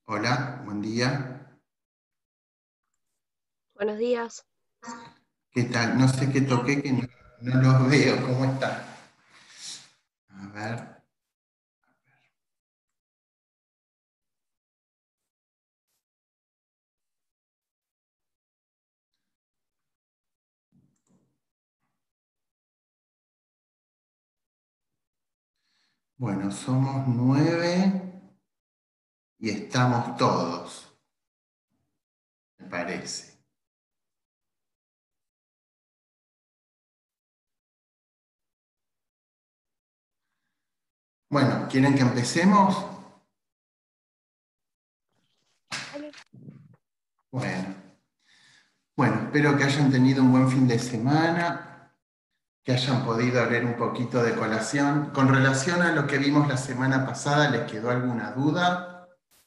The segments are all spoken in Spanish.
Hola, buen día. Buenos días. ¿Qué tal? No sé qué toqué, que no los veo. ¿Cómo están? A ver. Bueno, somos 9 y estamos todos, me parece. Bueno, ¿quieren que empecemos? Dale. Bueno, bueno, espero que hayan tenido un buen fin de semana, que hayan podido leer un poquito de colación. Con relación a lo que vimos la semana pasada, ¿les quedó alguna duda?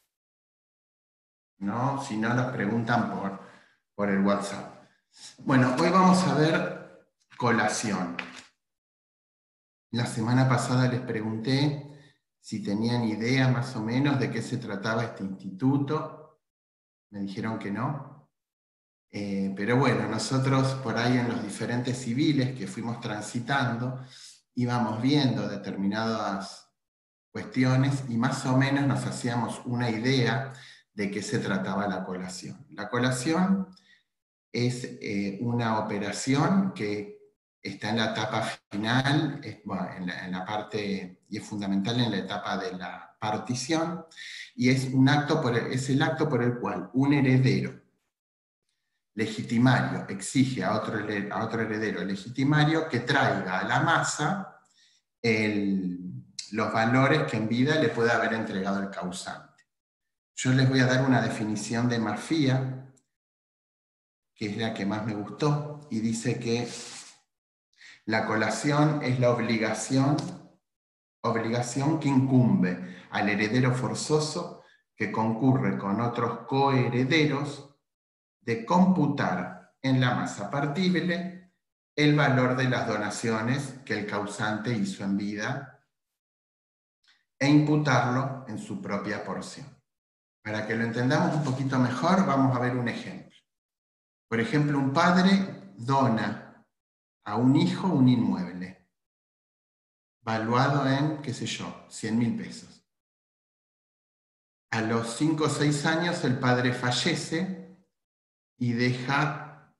¿No? Si no, nos preguntan por el WhatsApp. Bueno, hoy vamos a ver colación. La semana pasada les pregunté si tenían idea más o menos de qué se trataba este instituto. Me dijeron que no. Pero bueno, nosotros por ahí en los diferentes civiles que fuimos transitando, íbamos viendo determinadas cuestiones y más o menos nos hacíamos una idea de qué se trataba la colación. La colación es una operación que está en la etapa final, bueno, en la parte, y es fundamental en la etapa de la partición, y es es el acto por el cual un heredero legitimario exige a otro heredero legitimario que traiga a la masa los valores que en vida le puede haber entregado el causante. Yo les voy a dar una definición de mafia, que es la que más me gustó, y dice que la colación es la obligación que incumbe al heredero forzoso que concurre con otros coherederos de computar en la masa partible el valor de las donaciones que el causante hizo en vida e imputarlo en su propia porción. Para que lo entendamos un poquito mejor, vamos a ver un ejemplo. Por ejemplo, un padre dona a un hijo un inmueble, valuado en, qué sé yo, 100.000 pesos. A los 5 o 6 años el padre fallece y deja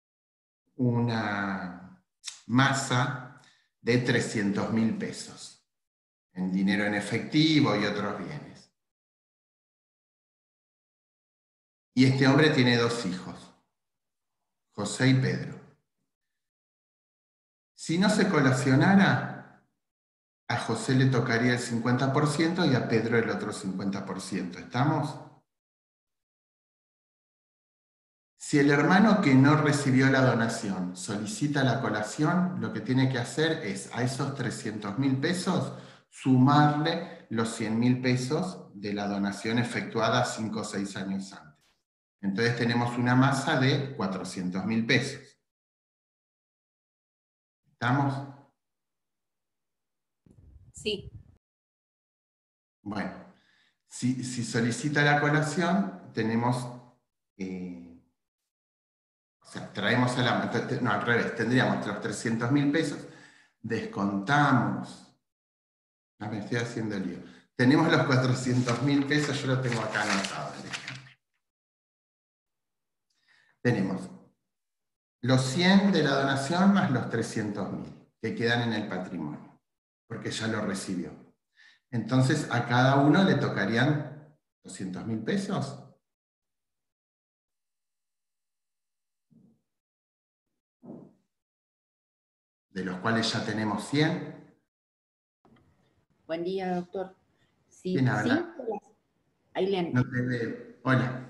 una masa de 300.000 pesos, en dinero en efectivo y otros bienes. Y este hombre tiene 2 hijos, José y Pedro. Si no se colacionara, a José le tocaría el 50% y a Pedro el otro 50%. ¿Estamos? Si el hermano que no recibió la donación solicita la colación, lo que tiene que hacer es a esos 300.000 pesos sumarle los 100.000 pesos de la donación efectuada 5 o 6 años antes. Entonces tenemos una masa de 400.000 pesos. ¿Estamos? Sí. Bueno, si solicita la colación, tenemos... o sea, traemos a la... No, al revés, tendríamos los 300.000 pesos, descontamos... me estoy haciendo lío. Tenemos los 400.000 pesos, yo lo tengo acá anotado. Tenemos los 100 de la donación más los 300.000 que quedan en el patrimonio, porque ya lo recibió. Entonces a cada uno le tocarían 200.000 pesos, de los cuales ya tenemos 100. Buen día, doctor. ¿Quién Sí, sí, habla? Ailén. No te veo. Hola.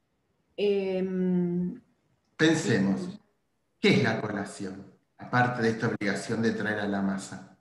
Sí, Pensemos, ¿qué es la colación? Aparte de esta obligación de traer a la masa.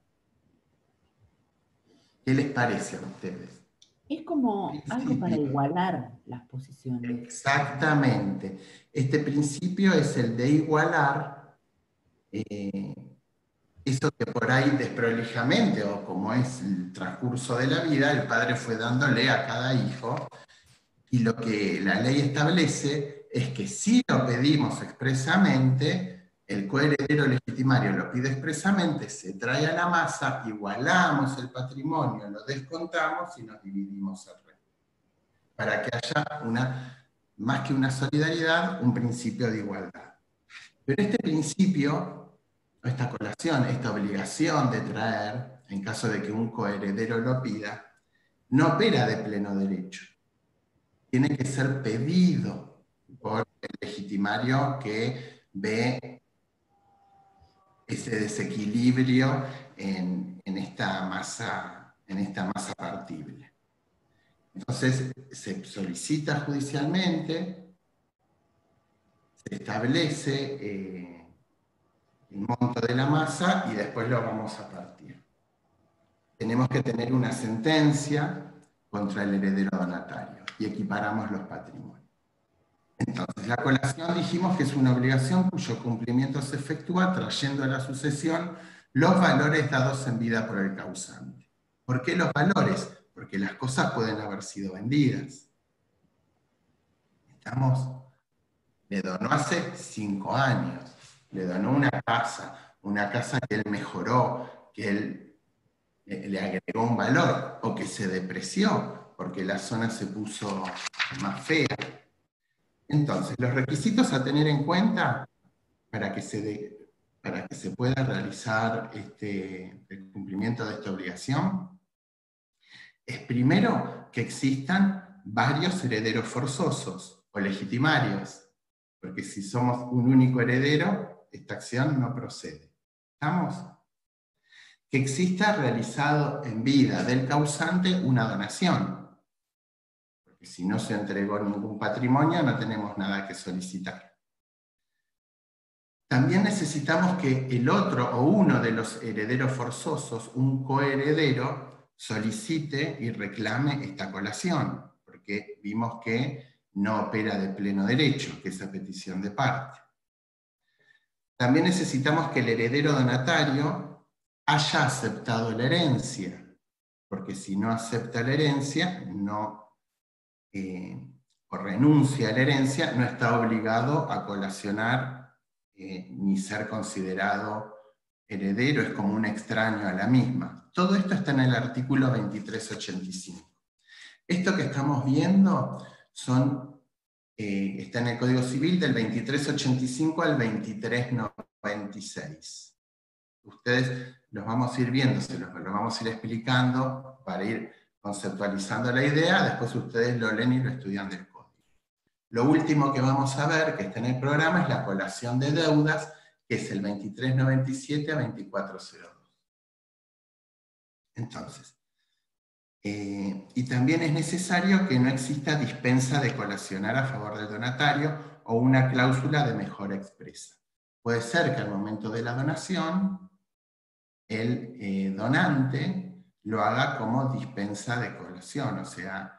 ¿Qué les parece a ustedes? es como algo para Principio. igualar las posiciones. Exactamente. Este principio es el de igualar eh, eso que por ahí desprolijamente, o como es el transcurso de la vida, el padre fue dándole a cada hijo Y lo que la ley establece es que si lo pedimos expresamente, el coheredero legitimario lo pide expresamente, se trae a la masa, igualamos el patrimonio, lo descontamos y nos dividimos el resto. Para que haya más que una solidaridad, un principio de igualdad. Pero este principio, esta colación, esta obligación de traer, en caso de que un coheredero lo pida, no opera de pleno derecho. Tiene que ser pedido por el legitimario que ve ese desequilibrio en esta masa partible. Entonces se solicita judicialmente, se establece el monto de la masa y después lo vamos a partir. Tenemos que tener una sentencia contra el heredero donatario y equiparamos los patrimonios. Entonces, la colación dijimos que es una obligación cuyo cumplimiento se efectúa trayendo a la sucesión los valores dados en vida por el causante. ¿Por qué los valores? Porque las cosas pueden haber sido vendidas. Le donó hace 5 años, le donó una casa que él mejoró, que él le agregó un valor, o que se depreció, porque la zona se puso más fea. Entonces, los requisitos a tener en cuenta para que se pueda realizar el cumplimiento de esta obligación es primero que existan varios herederos forzosos o legitimarios, porque si somos un único heredero, esta acción no procede. ¿Estamos? Que exista realizado en vida del causante una donación, porque si no se entregó ningún patrimonio no tenemos nada que solicitar. También necesitamos que el otro o uno de los herederos forzosos, un coheredero, solicite y reclame esta colación, porque vimos que no opera de pleno derecho, que es a petición de parte. También necesitamos que el heredero donatario haya aceptado la herencia, porque si no acepta la herencia, o renuncia a la herencia, no está obligado a colacionar ni ser considerado heredero, es como un extraño a la misma. Todo esto está en el artículo 2385. Esto que estamos viendo está en el Código Civil del 2385 al 2396. Ustedes los vamos a ir viendo, los vamos a ir explicando para ir conceptualizando la idea, después ustedes lo leen y lo estudian del código. Lo último que vamos a ver, que está en el programa, es la colación de deudas, que es el 2397 a 2402. Entonces, y también es necesario que no exista dispensa de colacionar a favor del donatario o una cláusula de mejora expresa. Puede ser que al momento de la donación, el donante lo haga como dispensa de colación, o sea,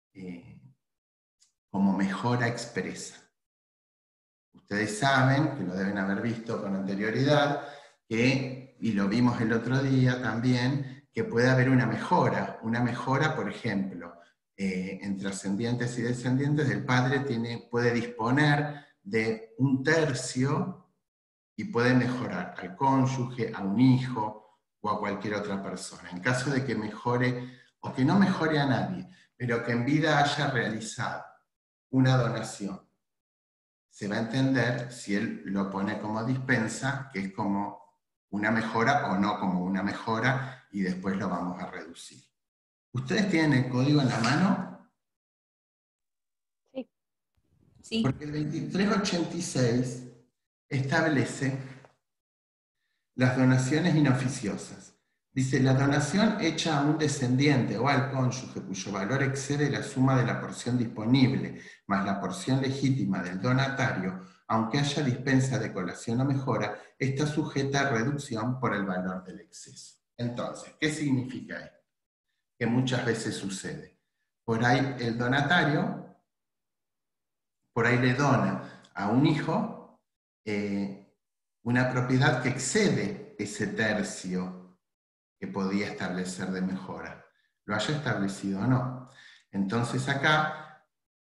como mejora expresa. Ustedes saben, que lo deben haber visto con anterioridad, y lo vimos el otro día también, que puede haber una mejora, por ejemplo, entre ascendientes y descendientes, el padre puede disponer de 1/3 y puede mejorar al cónyuge, a un hijo o a cualquier otra persona. En caso de que mejore, o que no mejore a nadie, pero que en vida haya realizado una donación, se va a entender si él lo pone como dispensa, que es como una mejora o no como una mejora, y después lo vamos a reducir. ¿Ustedes tienen el código en la mano? Sí. Sí. Porque el 2386 establece las donaciones inoficiosas. Dice, la donación hecha a un descendiente o al cónyuge cuyo valor excede la suma de la porción disponible más la porción legítima del donatario, aunque haya dispensa de colación o mejora, está sujeta a reducción por el valor del exceso. Entonces, ¿qué significa esto? Que muchas veces sucede. Por ahí el donatario, por ahí le dona a un hijo una propiedad que excede ese tercio que podía establecer de mejora, lo haya establecido o no. Entonces acá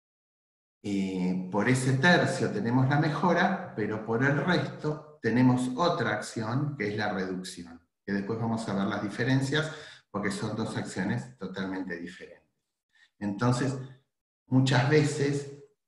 por ese tercio tenemos la mejora, pero por el resto tenemos otra acción que es la reducción, que después vamos a ver las diferencias porque son dos acciones totalmente diferentes. Entonces, muchas veces,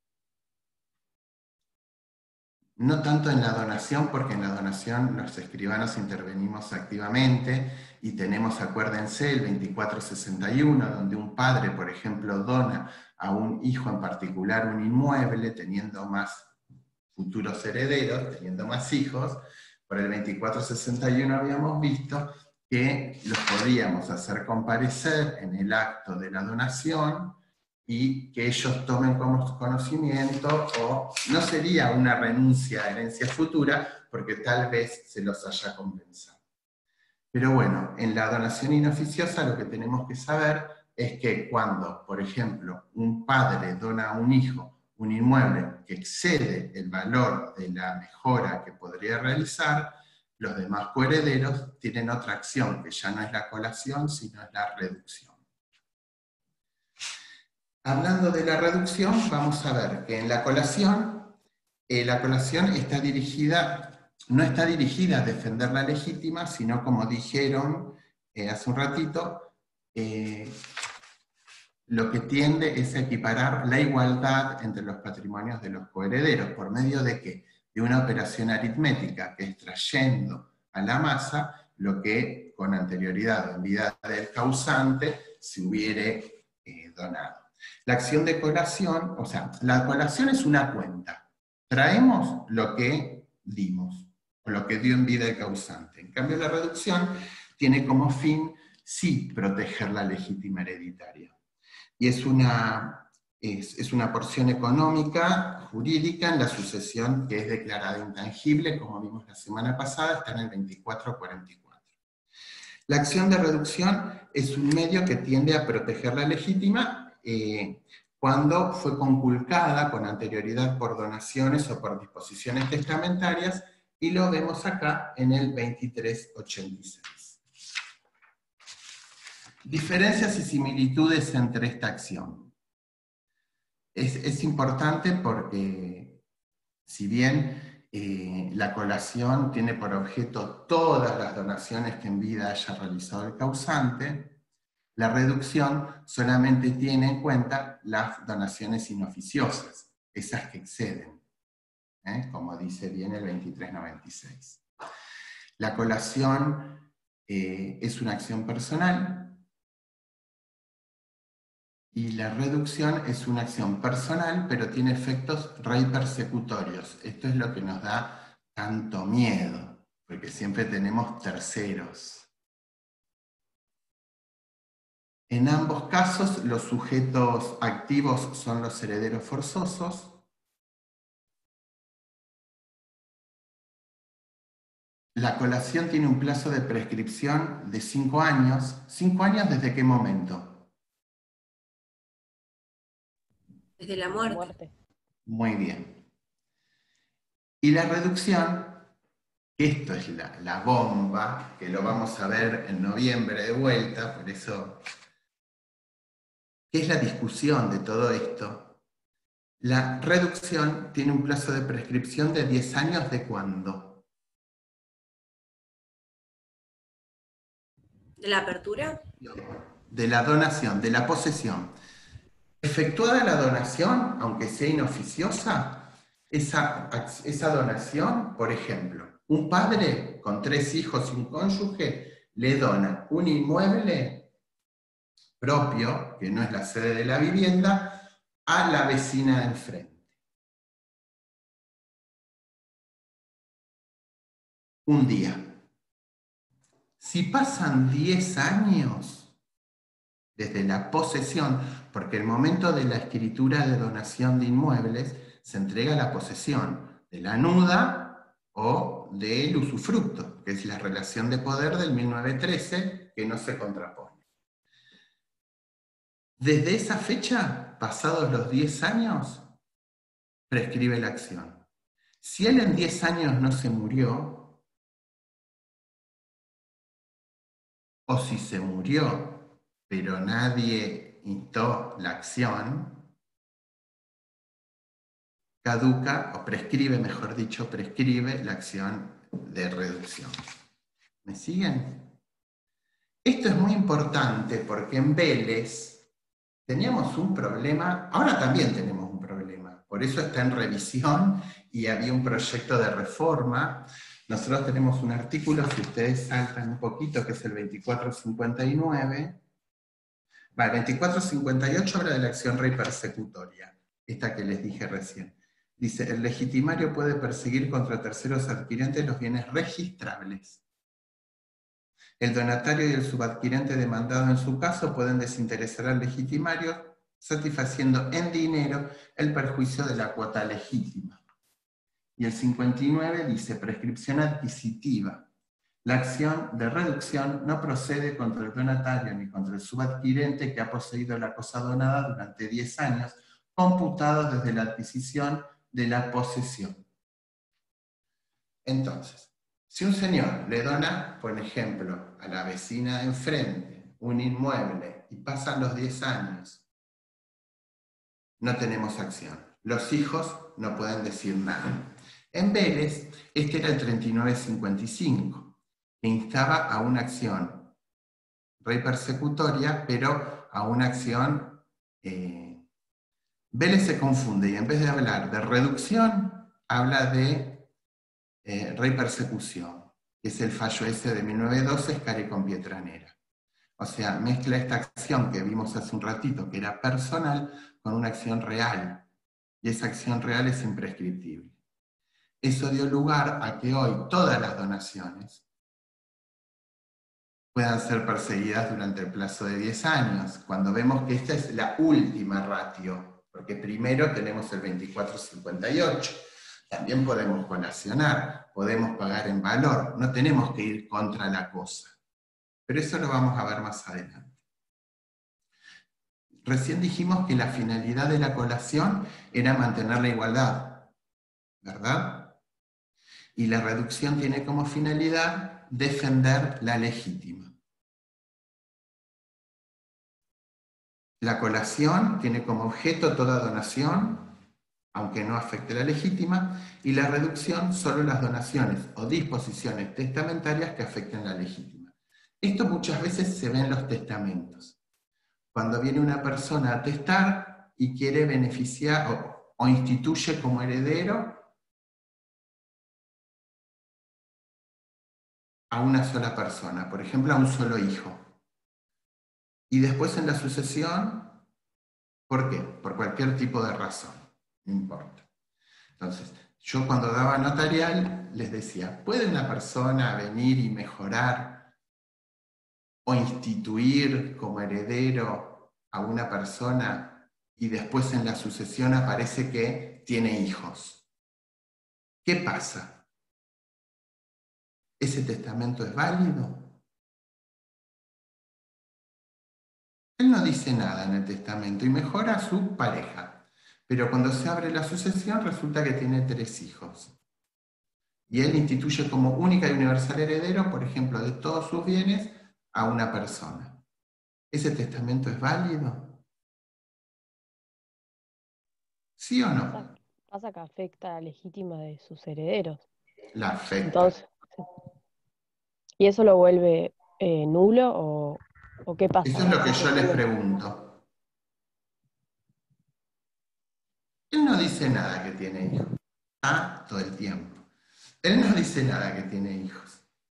no tanto en la donación, porque en la donación los escribanos intervenimos activamente y tenemos, acuérdense, el 2461, donde un padre, por ejemplo, dona a un hijo en particular un inmueble, teniendo más futuros herederos, teniendo más hijos. Por el 2461 habíamos visto que los podíamos hacer comparecer en el acto de la donación y que ellos tomen como conocimiento, o no sería una renuncia a herencia futura, porque tal vez se los haya compensado. Pero bueno, en la donación inoficiosa lo que tenemos que saber es que cuando, por ejemplo, un padre dona a un hijo un inmueble que excede el valor de la mejora que podría realizar, los demás coherederos tienen otra acción, que ya no es la colación, sino es la reducción. Hablando de la reducción, vamos a ver que en la colación está dirigida, no está dirigida a defender la legítima, sino, como dijeron hace un ratito, lo que tiende es a equiparar la igualdad entre los patrimonios de los coherederos. ¿Por medio de qué? De una operación aritmética, que es trayendo a la masa lo que con anterioridad o en vida del causante se hubiere donado. La acción de colación, o sea, la colación es una cuenta. Traemos lo que dimos, o lo que dio en vida el causante. En cambio, la reducción tiene como fin, sí, proteger la legítima hereditaria. Y es una porción económica, jurídica, en la sucesión que es declarada intangible, como vimos la semana pasada, está en el 2444. La acción de reducción es un medio que tiende a proteger la legítima cuando fue conculcada con anterioridad por donaciones o por disposiciones testamentarias, y lo vemos acá en el 2386. Diferencias y similitudes entre esta acción. Es importante porque, si bien la colación tiene por objeto todas las donaciones que en vida haya realizado el causante, la reducción solamente tiene en cuenta las donaciones inoficiosas, esas que exceden, como dice bien el 2396. La colación es una acción personal, y la reducción es una acción personal, pero tiene efectos rei-persecutorios. Esto es lo que nos da tanto miedo, porque siempre tenemos terceros. En ambos casos, los sujetos activos son los herederos forzosos. La colación tiene un plazo de prescripción de 5 años. ¿5 años desde qué momento? Desde la muerte. Muy bien. Y la reducción, esto es la bomba, que lo vamos a ver en noviembre de vuelta, por eso, ¿qué es la discusión de todo esto? La reducción tiene un plazo de prescripción de 10 años, ¿de cuándo? ¿De la apertura? De la donación, de la posesión. Efectuada la donación, aunque sea inoficiosa, esa donación, por ejemplo, un padre con 3 hijos y un cónyuge le dona un inmueble propio, que no es la sede de la vivienda, a la vecina de enfrente. Un día. Si pasan 10 años desde la posesión, porque el momento de la escritura de donación de inmuebles se entrega la posesión de la nuda o del usufructo, que es la relación de poder del 1913, que no se contrapone. Desde esa fecha, pasados los 10 años, prescribe la acción. Si él en 10 años no se murió, o si se murió, pero nadie instó la acción, caduca, o prescribe, mejor dicho, prescribe la acción de reducción. ¿Me siguen? Esto es muy importante porque en Vélez teníamos un problema, ahora también tenemos un problema, por eso está en revisión y había un proyecto de reforma. Nosotros tenemos un artículo, si ustedes saltan un poquito, que es el 2459. El 2458 habla de la acción rey persecutoria, esta que les dije recién. Dice, el legitimario puede perseguir contra terceros adquirentes los bienes registrables. El donatario y el subadquirente demandado en su caso pueden desinteresar al legitimario, satisfaciendo en dinero el perjuicio de la cuota legítima. Y el 59 dice, prescripción adquisitiva. La acción de reducción no procede contra el donatario ni contra el subadquirente que ha poseído la cosa donada durante 10 años, computados desde la adquisición de la posesión. Entonces, si un señor le dona, por ejemplo, a la vecina de enfrente un inmueble y pasan los 10 años, no tenemos acción. Los hijos no pueden decir nada. En Vélez, este era el 3955, que instaba a una acción rey persecutoria, pero a una acción... Vélez se confunde y en vez de hablar de reducción, habla de rey persecución, que es el fallo ese de 1912, Escari con Pietranera. O sea, mezcla esta acción que vimos hace un ratito, que era personal, con una acción real. Y esa acción real es imprescriptible. Eso dio lugar a que hoy todas las donaciones puedan ser perseguidas durante el plazo de 10 años, cuando vemos que esta es la última ratio, porque primero tenemos el 2458. También podemos colacionar, podemos pagar en valor, no tenemos que ir contra la cosa. Pero eso lo vamos a ver más adelante. Recién dijimos que la finalidad de la colación era mantener la igualdad, ¿verdad? Y la reducción tiene como finalidad defender la legítima. La colación tiene como objeto toda donación, aunque no afecte la legítima, y la reducción solo las donaciones o disposiciones testamentarias que afecten la legítima. Esto muchas veces se ve en los testamentos. Cuando viene una persona a testar y quiere beneficiar o instituye como heredero a una sola persona, por ejemplo a un solo hijo. Y después en la sucesión, ¿por qué? Por cualquier tipo de razón, no importa. Entonces, yo cuando daba notarial les decía, ¿puede una persona venir y mejorar o instituir como heredero a una persona y después en la sucesión aparece que tiene hijos? ¿Qué pasa? ¿Ese testamento es válido? Él no dice nada en el testamento y mejora a su pareja, pero cuando se abre la sucesión resulta que tiene 3 hijos. Y él instituye como única y universal heredero, por ejemplo, de todos sus bienes, a una persona. ¿Ese testamento es válido? ¿Sí o no? Pasa que afecta a la legítima de sus herederos. La afecta. Entonces, ¿y eso lo vuelve nulo o qué pasa? Eso es lo que yo les pregunto. Él no dice nada que tiene hijos. Está todo el tiempo. Él no dice nada que tiene hijos.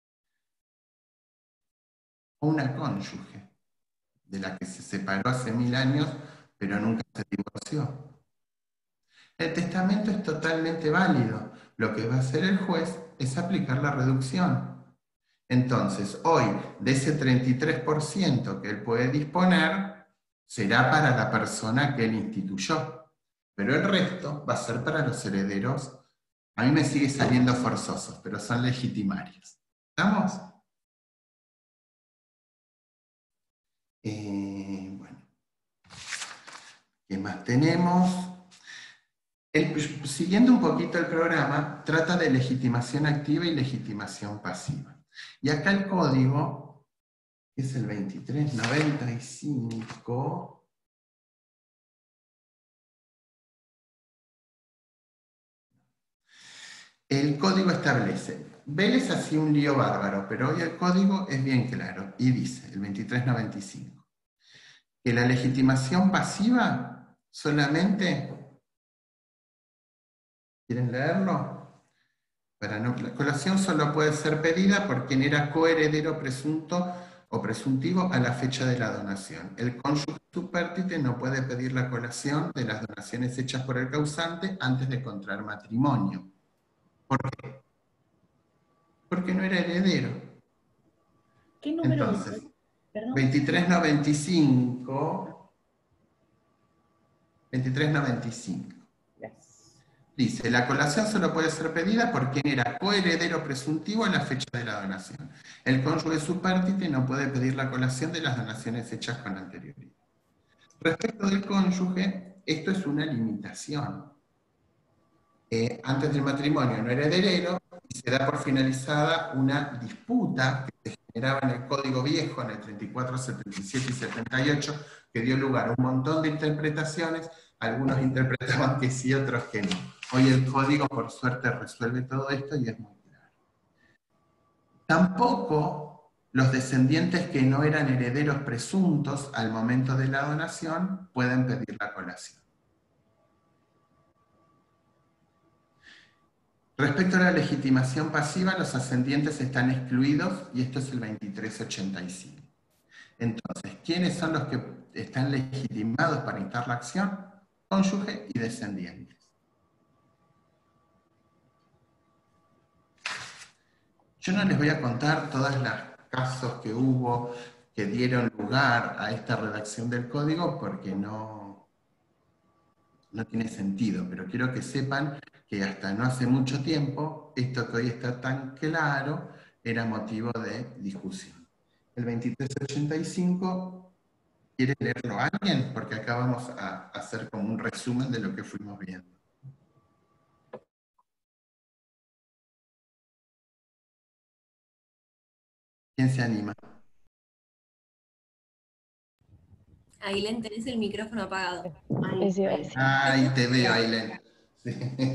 O una cónyuge, de la que se separó hace 1000 años, pero nunca se divorció. El testamento es totalmente válido. Lo que va a hacer el juez es aplicar la reducción. Entonces, hoy, de ese 33% que él puede disponer, será para la persona que él instituyó. Pero el resto va a ser para los herederos. A mí me sigue saliendo forzosos, pero son legitimarios. ¿Estamos? Bueno. ¿Qué más tenemos? Siguiendo un poquito el programa, trata de legitimación activa y legitimación pasiva. Y acá el código, que es el 2395, El código establece, Vélez hacía un lío bárbaro, pero hoy el código es bien claro, y dice, el 2395, que la legitimación pasiva solamente, ¿quieren leerlo? La colación solo puede ser pedida por quien era coheredero presunto o presuntivo a la fecha de la donación. El cónyuge supérstite no puede pedir la colación de las donaciones hechas por el causante antes de contraer matrimonio. ¿Por qué? Porque no era heredero. ¿Qué número Entonces, dice? Perdón. 2395. 2395. Dice, la colación solo puede ser pedida por quien era coheredero presuntivo a la fecha de la donación. El cónyuge supérstite no puede pedir la colación de las donaciones hechas con anterioridad. Respecto del cónyuge, esto es una limitación. Antes del matrimonio no era heredero y se da por finalizada una disputa que se generaba en el Código Viejo, en el 34, 77 y 78, que dio lugar a un montón de interpretaciones. Algunos interpretaban que sí, otros que no. Hoy el código, por suerte, resuelve todo esto y es muy claro. Tampoco los descendientes que no eran herederos presuntos al momento de la donación pueden pedir la colación. Respecto a la legitimación pasiva, los ascendientes están excluidos y esto es el 2385. Entonces, ¿quiénes son los que están legitimados para instar la acción? Cónyuge y descendientes. Yo no les voy a contar todos los casos que hubo que dieron lugar a esta redacción del código porque no tiene sentido, pero quiero que sepan que hasta no hace mucho tiempo, esto que hoy está tan claro, era motivo de discusión. El 2385, ¿quiere leerlo alguien? Porque acá vamos a hacer como un resumen de lo que fuimos viendo. ¿Quién se anima? Ailén, tenés el micrófono apagado. Ahí te veo, Ailén. Sí.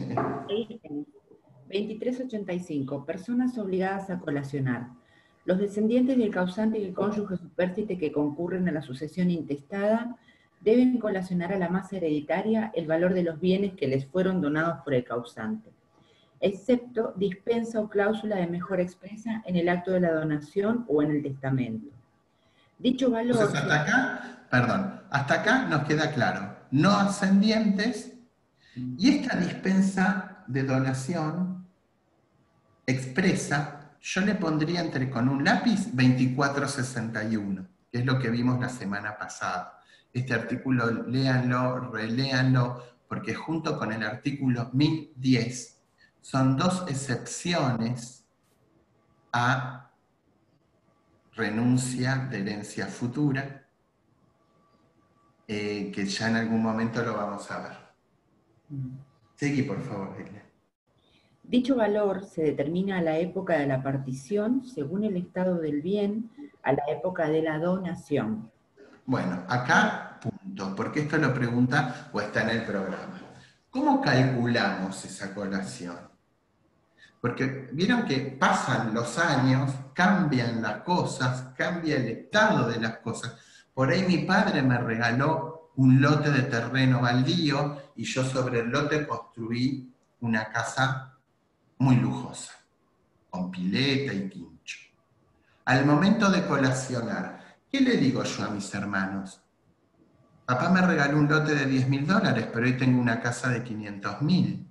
2385. Personas obligadas a colacionar. Los descendientes del causante y el cónyuge supérstite que concurren a la sucesión intestada deben colacionar a la masa hereditaria el valor de los bienes que les fueron donados por el causante, excepto dispensa o cláusula de mejora expresa en el acto de la donación o en el testamento. Dicho valor... Entonces, hasta acá nos queda claro. No ascendientes, y esta dispensa de donación expresa, yo le pondría con un lápiz 2461, que es lo que vimos la semana pasada. Este artículo léanlo, reléanlo, porque junto con el artículo 1010 son dos excepciones a renuncia de herencia futura, que ya en algún momento lo vamos a ver. Seguí, por favor, Dile. Dicho valor se determina a la época de la partición según el estado del bien, a la época de la donación. Bueno, acá, punto, porque esto lo pregunta o está en el programa. ¿Cómo calculamos esa colación? Porque vieron que pasan los años, cambian las cosas, cambia el estado de las cosas. Por ahí mi padre me regaló un lote de terreno baldío y yo sobre el lote construí una casa muy lujosa, con pileta y quincho. Al momento de colacionar, ¿qué le digo yo a mis hermanos? Papá me regaló un lote de $10.000, pero hoy tengo una casa de 500.000.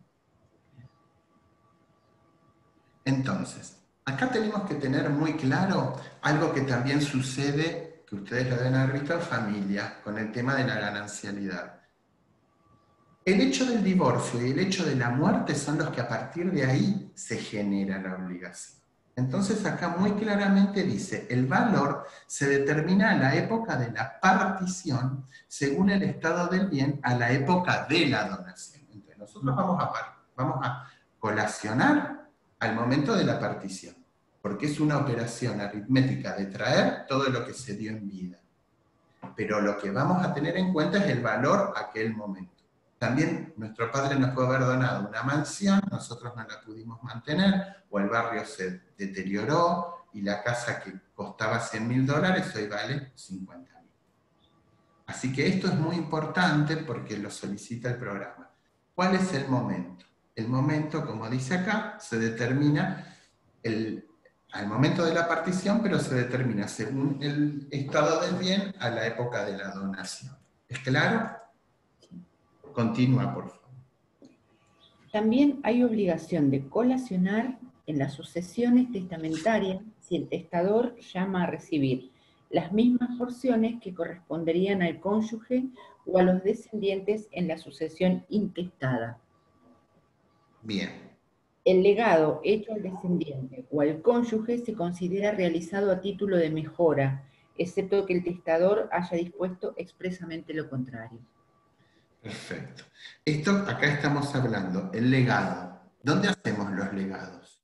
Entonces, acá tenemos que tener muy claro algo que también sucede, que ustedes lo deben haber visto en familia, con el tema de la ganancialidad. El hecho del divorcio y el hecho de la muerte son los que a partir de ahí se genera la obligación. Entonces acá muy claramente dice, el valor se determina a la época de la partición según el estado del bien a la época de la donación. Entonces nosotros vamos a colacionar al momento de la partición, porque es una operación aritmética de traer todo lo que se dio en vida. Pero lo que vamos a tener en cuenta es el valor a aquel momento. También nuestro padre nos puede haber donado una mansión, nosotros no la pudimos mantener, o el barrio se deterioró y la casa que costaba $100.000 hoy vale 50.000. Así que esto es muy importante porque lo solicita el programa. ¿Cuál es el momento? El momento, como dice acá, se determina al momento de la partición, pero se determina según el estado del bien a la época de la donación. ¿Es claro? Continúa, por favor. También hay obligación de colacionar en las sucesiones testamentarias si el testador llama a recibir las mismas porciones que corresponderían al cónyuge o a los descendientes en la sucesión intestada. Bien. El legado hecho al descendiente o al cónyuge se considera realizado a título de mejora, excepto que el testador haya dispuesto expresamente lo contrario. Perfecto. Esto acá estamos hablando, el legado. ¿Dónde hacemos los legados?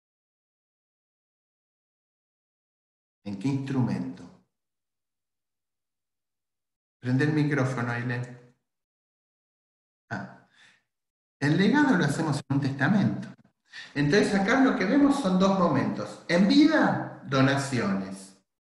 ¿En qué instrumento? Prende el micrófono, Ailén. El legado lo hacemos en un testamento. Entonces acá lo que vemos son dos momentos. En vida, donaciones.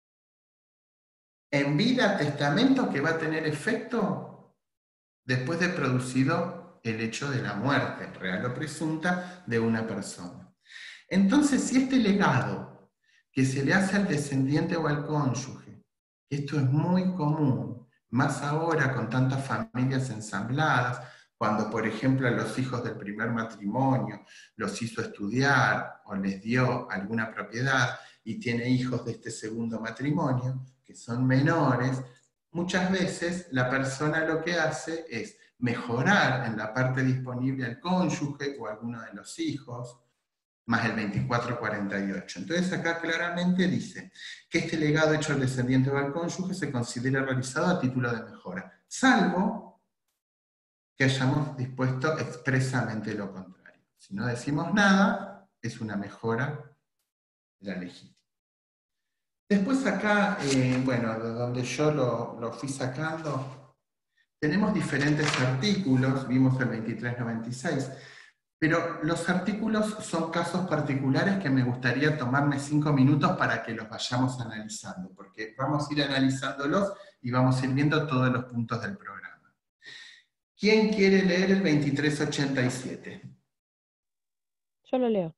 En vida, testamento que va a tener efecto después de producido el hecho de la muerte, real o presunta, de una persona. Entonces, si este legado que se le hace al descendiente o al cónyuge, esto es muy común, más ahora con tantas familias ensambladas, cuando, por ejemplo, a los hijos del primer matrimonio los hizo estudiar o les dio alguna propiedad y tiene hijos de este segundo matrimonio, que son menores, muchas veces la persona lo que hace es mejorar en la parte disponible al cónyuge o a alguno de los hijos, más el 2448. Entonces acá claramente dice que este legado hecho al descendiente o al cónyuge se considera realizado a título de mejora, salvo que hayamos dispuesto expresamente lo contrario. Si no decimos nada, es una mejora de la legítima. Después acá, bueno, de donde yo lo fui sacando, tenemos diferentes artículos, vimos el 2396, pero los artículos son casos particulares que me gustaría tomarme 5 minutos para que los vayamos analizando, porque vamos a ir analizándolos y vamos a ir viendo todos los puntos del programa. ¿Quién quiere leer el 2387? Yo lo leo.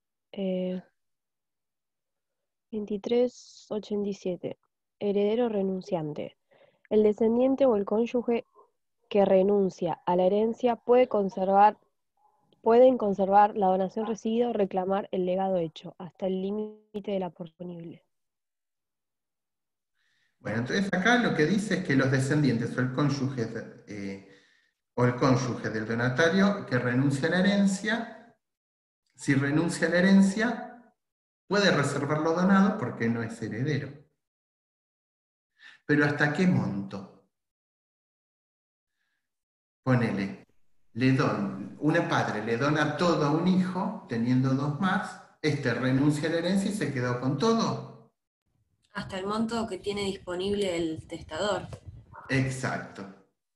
2387. Heredero renunciante. El descendiente o el cónyuge que renuncia a la herencia pueden conservar la donación recibida o reclamar el legado hecho, hasta el límite de la disponible. Bueno, entonces acá lo que dice es que los descendientes o el cónyuge del donatario que renuncia a la herencia, si renuncia a la herencia, puede reservar lo donado porque no es heredero. Pero ¿hasta qué monto? Ponele, una padre le dona todo a un hijo, teniendo 2 más, este renuncia a la herencia y se quedó con todo. Hasta el monto que tiene disponible el testador. Exacto.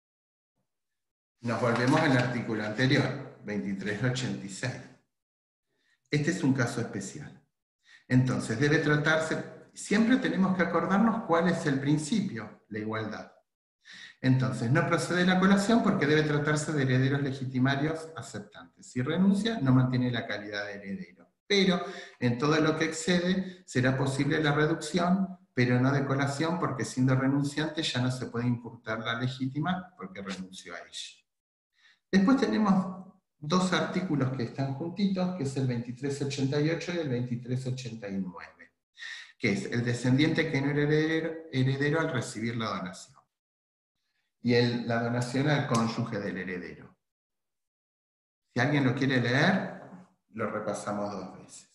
Nos volvemos al artículo anterior, 2386. Este es un caso especial. Entonces, debe tratarse, siempre tenemos que acordarnos cuál es el principio, la igualdad. Entonces, no procede la colación porque debe tratarse de herederos legitimarios aceptantes. Si renuncia, no mantiene la calidad de heredero. Pero en todo lo que excede, será posible la reducción, pero no de colación, porque siendo renunciante ya no se puede imputar la legítima porque renunció a ella. Después tenemos 2 artículos que están juntitos, que es el 2388 y el 2389, que es el descendiente que no era heredero al recibir la donación, y la donación al cónyuge del heredero. Si alguien lo quiere leer, lo repasamos 2 veces.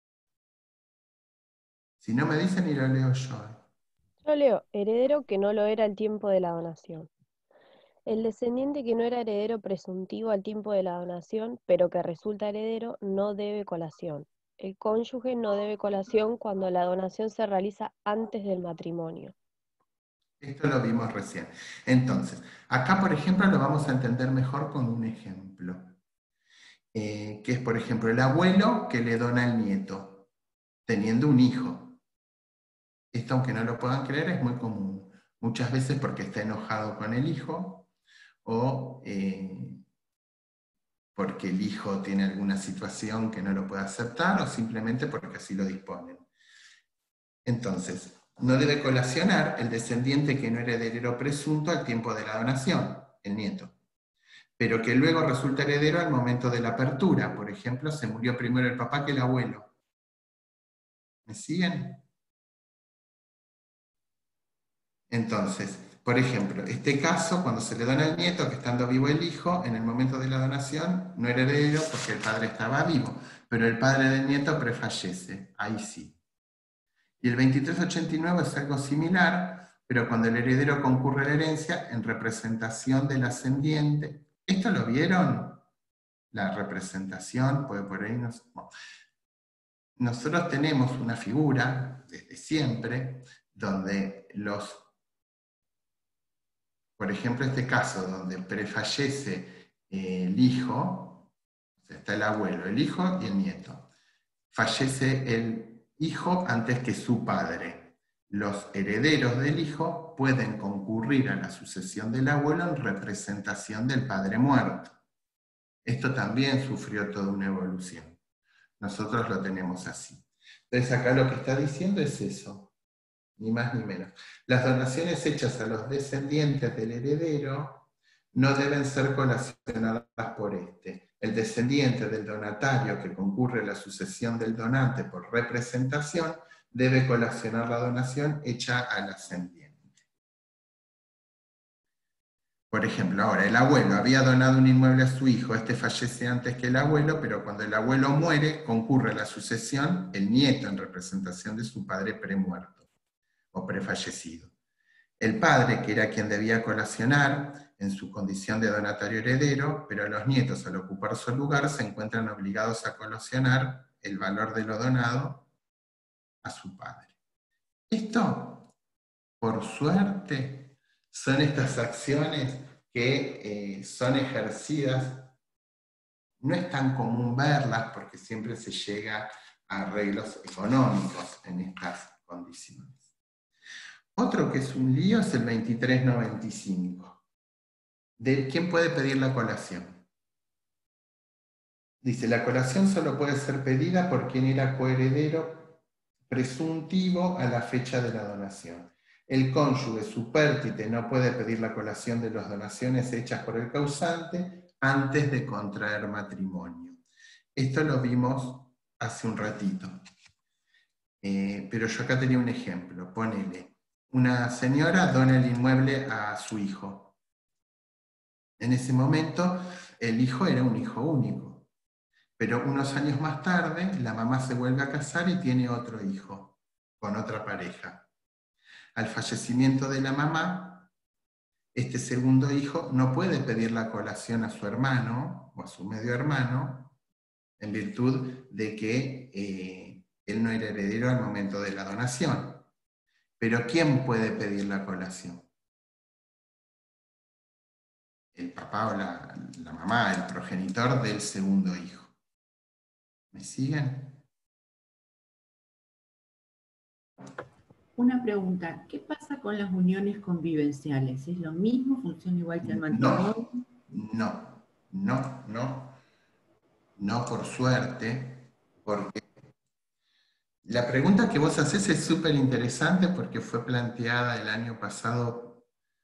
Si no me dicen, y lo leo yo. Yo leo, heredero que no lo era al tiempo de la donación. El descendiente que no era heredero presuntivo al tiempo de la donación, pero que resulta heredero, no debe colación. El cónyuge no debe colación cuando la donación se realiza antes del matrimonio. Esto lo vimos recién. Entonces, acá, por ejemplo, lo vamos a entender mejor con un ejemplo. Que es, por ejemplo, el abuelo que le dona al nieto, teniendo un hijo. Esto, aunque no lo puedan creer, es muy común. Muchas veces porque está enojado con el hijo o porque el hijo tiene alguna situación que no lo puede aceptar o simplemente porque así lo disponen. Entonces, no debe colacionar el descendiente que no era heredero presunto al tiempo de la donación, el nieto, pero que luego resulta heredero al momento de la apertura. Por ejemplo, se murió primero el papá que el abuelo. ¿Me siguen? Entonces, por ejemplo, este caso, cuando se le dona al nieto, que estando vivo el hijo, en el momento de la donación no era heredero porque el padre estaba vivo, pero el padre del nieto prefallece, ahí sí. Y el 2389 es algo similar, pero cuando el heredero concurre a la herencia en representación del ascendiente. ¿Esto lo vieron? La representación, pues por ahí nos... Bueno. Nosotros tenemos una figura, desde siempre, donde por ejemplo, este caso donde prefallece el hijo, o sea, está el abuelo, el hijo y el nieto. Fallece el hijo antes que su padre. Los herederos del hijo pueden concurrir a la sucesión del abuelo en representación del padre muerto. Esto también sufrió toda una evolución. Nosotros lo tenemos así. Entonces acá lo que está diciendo es eso, ni más ni menos. Las donaciones hechas a los descendientes del heredero no deben ser colacionadas por este. El descendiente del donatario que concurre a la sucesión del donante por representación debe colacionar la donación hecha al ascendiente. Por ejemplo, ahora, el abuelo había donado un inmueble a su hijo, este fallece antes que el abuelo, pero cuando el abuelo muere, concurre a la sucesión el nieto en representación de su padre premuerto o prefallecido. El padre, que era quien debía colacionar en su condición de donatario heredero, pero los nietos, al ocupar su lugar, se encuentran obligados a colacionar el valor de lo donado a su padre. Esto, por suerte, son estas acciones que son ejercidas. No es tan común verlas porque siempre se llega a arreglos económicos en estas condiciones. Otro que es un lío es el 2395. ¿De quién puede pedir la colación? Dice, la colación solo puede ser pedida por quien era coheredero presuntivo a la fecha de la donación. El cónyuge supérstite no puede pedir la colación de las donaciones hechas por el causante antes de contraer matrimonio. Esto lo vimos hace un ratito. Pero yo acá tenía un ejemplo. Ponele. Una señora dona el inmueble a su hijo. En ese momento, el hijo era un hijo único. Pero unos años más tarde, la mamá se vuelve a casar y tiene otro hijo, con otra pareja. Al fallecimiento de la mamá, este segundo hijo no puede pedir la colación a su hermano o a su medio hermano, en virtud de que él no era heredero al momento de la donación. Pero ¿quién puede pedir la colación? El papá o la mamá, el progenitor del segundo hijo. ¿Me siguen? Una pregunta, ¿qué pasa con las uniones convivenciales? ¿Es lo mismo? ¿Funciona igual que el matrimonio? No, por suerte, porque la pregunta que vos hacés es súper interesante porque fue planteada el año pasado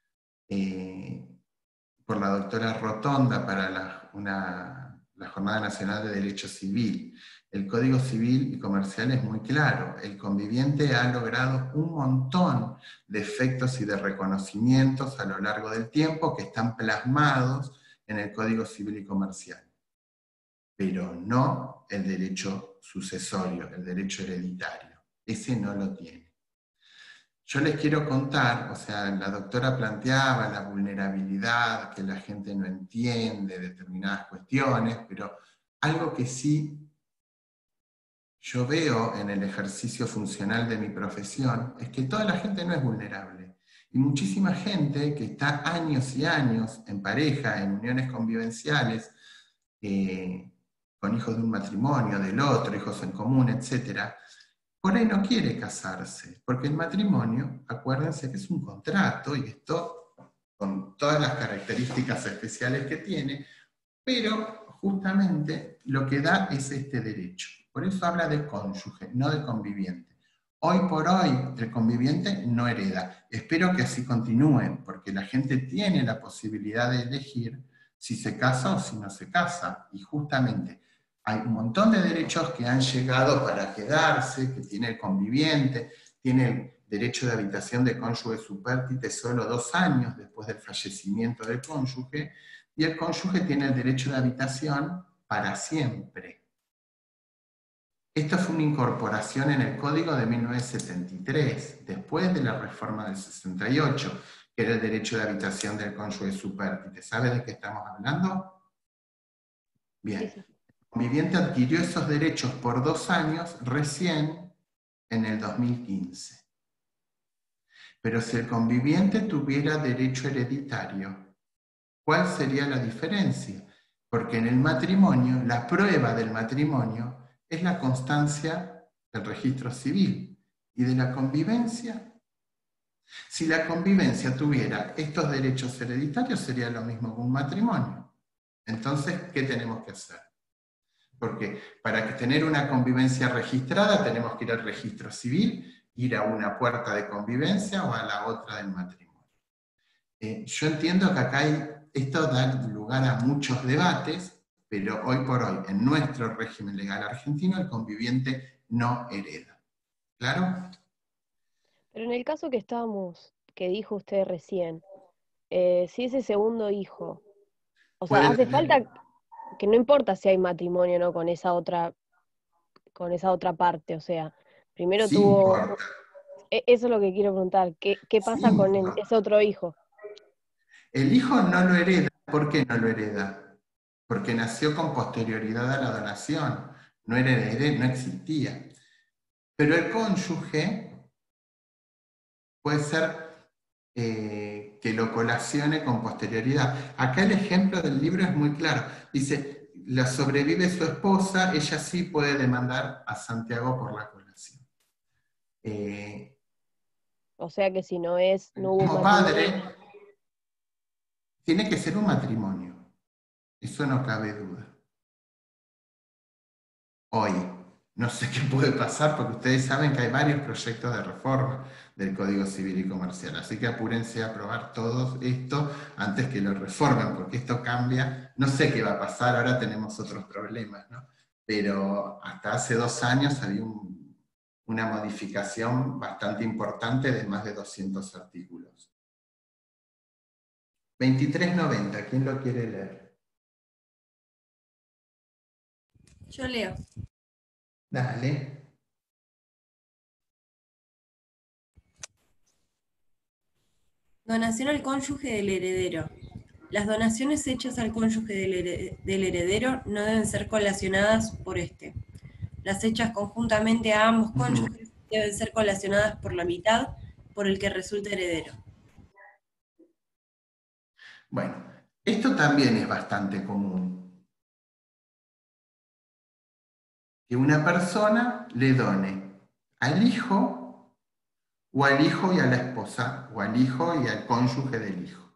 por la doctora Rotonda para la Jornada Nacional de Derecho Civil. El Código Civil y Comercial es muy claro. El conviviente ha logrado un montón de efectos y de reconocimientos a lo largo del tiempo que están plasmados en el Código Civil y Comercial, pero no el derecho sucesorio, el derecho hereditario. Ese no lo tiene. Yo les quiero contar, o sea, la doctora planteaba la vulnerabilidad, que la gente no entiende determinadas cuestiones, pero algo que sí yo veo en el ejercicio funcional de mi profesión es que toda la gente no es vulnerable. Y muchísima gente que está años y años en pareja, en uniones convivenciales, con hijos de un matrimonio, del otro, hijos en común, etc., por ahí no quiere casarse, porque el matrimonio, acuérdense que es un contrato, y esto con todas las características especiales que tiene, pero justamente lo que da es este derecho. Por eso habla de cónyuge, no de conviviente. Hoy por hoy el conviviente no hereda. Espero que así continúen, porque la gente tiene la posibilidad de elegir si se casa o si no se casa. Y justamente hay un montón de derechos que han llegado para quedarse, que tiene el conviviente, tiene el derecho de habitación de cónyuge supérstite solo 2 años después del fallecimiento del cónyuge, y el cónyuge tiene el derecho de habitación para siempre. Esto fue una incorporación en el Código de 1973, después de la reforma del 68, que era el derecho de habitación del cónyuge supérstite. ¿Sabe de qué estamos hablando? Bien. El conviviente adquirió esos derechos por 2 años recién en el 2015. Pero si el conviviente tuviera derecho hereditario, ¿cuál sería la diferencia? Porque en el matrimonio, la prueba del matrimonio es la constancia del registro civil. ¿Y de la convivencia? Si la convivencia tuviera estos derechos hereditarios, sería lo mismo que un matrimonio. Entonces, ¿qué tenemos que hacer? Porque para tener una convivencia registrada tenemos que ir al registro civil, ir a una puerta de convivencia o a la otra del matrimonio. Yo entiendo que acá esto da lugar a muchos debates, pero hoy por hoy, en nuestro régimen legal argentino, el conviviente no hereda. ¿Claro? Pero en el caso que dijo usted recién, si ese segundo hijo, o sea, hace falta que no importa si hay matrimonio o no con esa otra parte, o sea, primero Sí tuvo, importa. eso es lo que quiero preguntar, ¿qué pasa Sí con importa. ese otro hijo? El hijo no lo hereda. ¿Por qué no lo hereda? Porque nació con posterioridad a la donación. No era heredero, no existía. Pero el cónyuge puede ser que lo colacione con posterioridad. Acá el ejemplo del libro es muy claro. Dice, la sobrevive su esposa, ella sí puede demandar a Santiago por la colación. O sea que si no hubo Como matrimonio. padre, tiene que ser un matrimonio. Eso no cabe duda. Hoy, no sé qué puede pasar porque ustedes saben que hay varios proyectos de reforma del Código Civil y Comercial, así que apúrense a aprobar todo esto antes que lo reformen, porque esto cambia. No sé qué va a pasar, ahora tenemos otros problemas, ¿no? Pero hasta hace 2 años había una modificación bastante importante de más de 200 artículos. 2390, ¿quién lo quiere leer? Yo leo. Dale. Donación al cónyuge del heredero. Las donaciones hechas al cónyuge del heredero no deben ser colacionadas por este. Las hechas conjuntamente a ambos cónyuges deben ser colacionadas por la mitad por el que resulta heredero. Bueno, esto también es bastante común. Que una persona le done al hijo o al hijo y a la esposa, o al hijo y al cónyuge del hijo.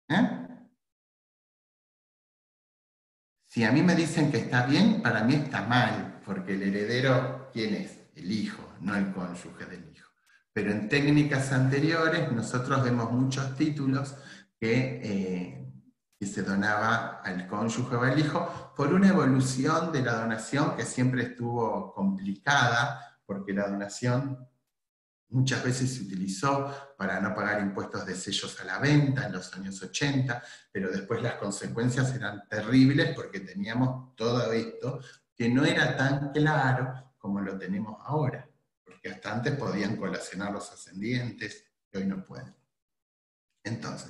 Si a mí me dicen que está bien, para mí está mal, porque el heredero, ¿quién es? El hijo, no el cónyuge del hijo. Pero en técnicas anteriores nosotros vemos muchos títulos que se donaba al cónyuge o al hijo por una evolución de la donación que siempre estuvo complicada, porque la donación muchas veces se utilizó para no pagar impuestos de sellos a la venta en los años 80, pero después las consecuencias eran terribles porque teníamos todo esto que no era tan claro como lo tenemos ahora, porque hasta antes podían colacionar los ascendientes y hoy no pueden. Entonces,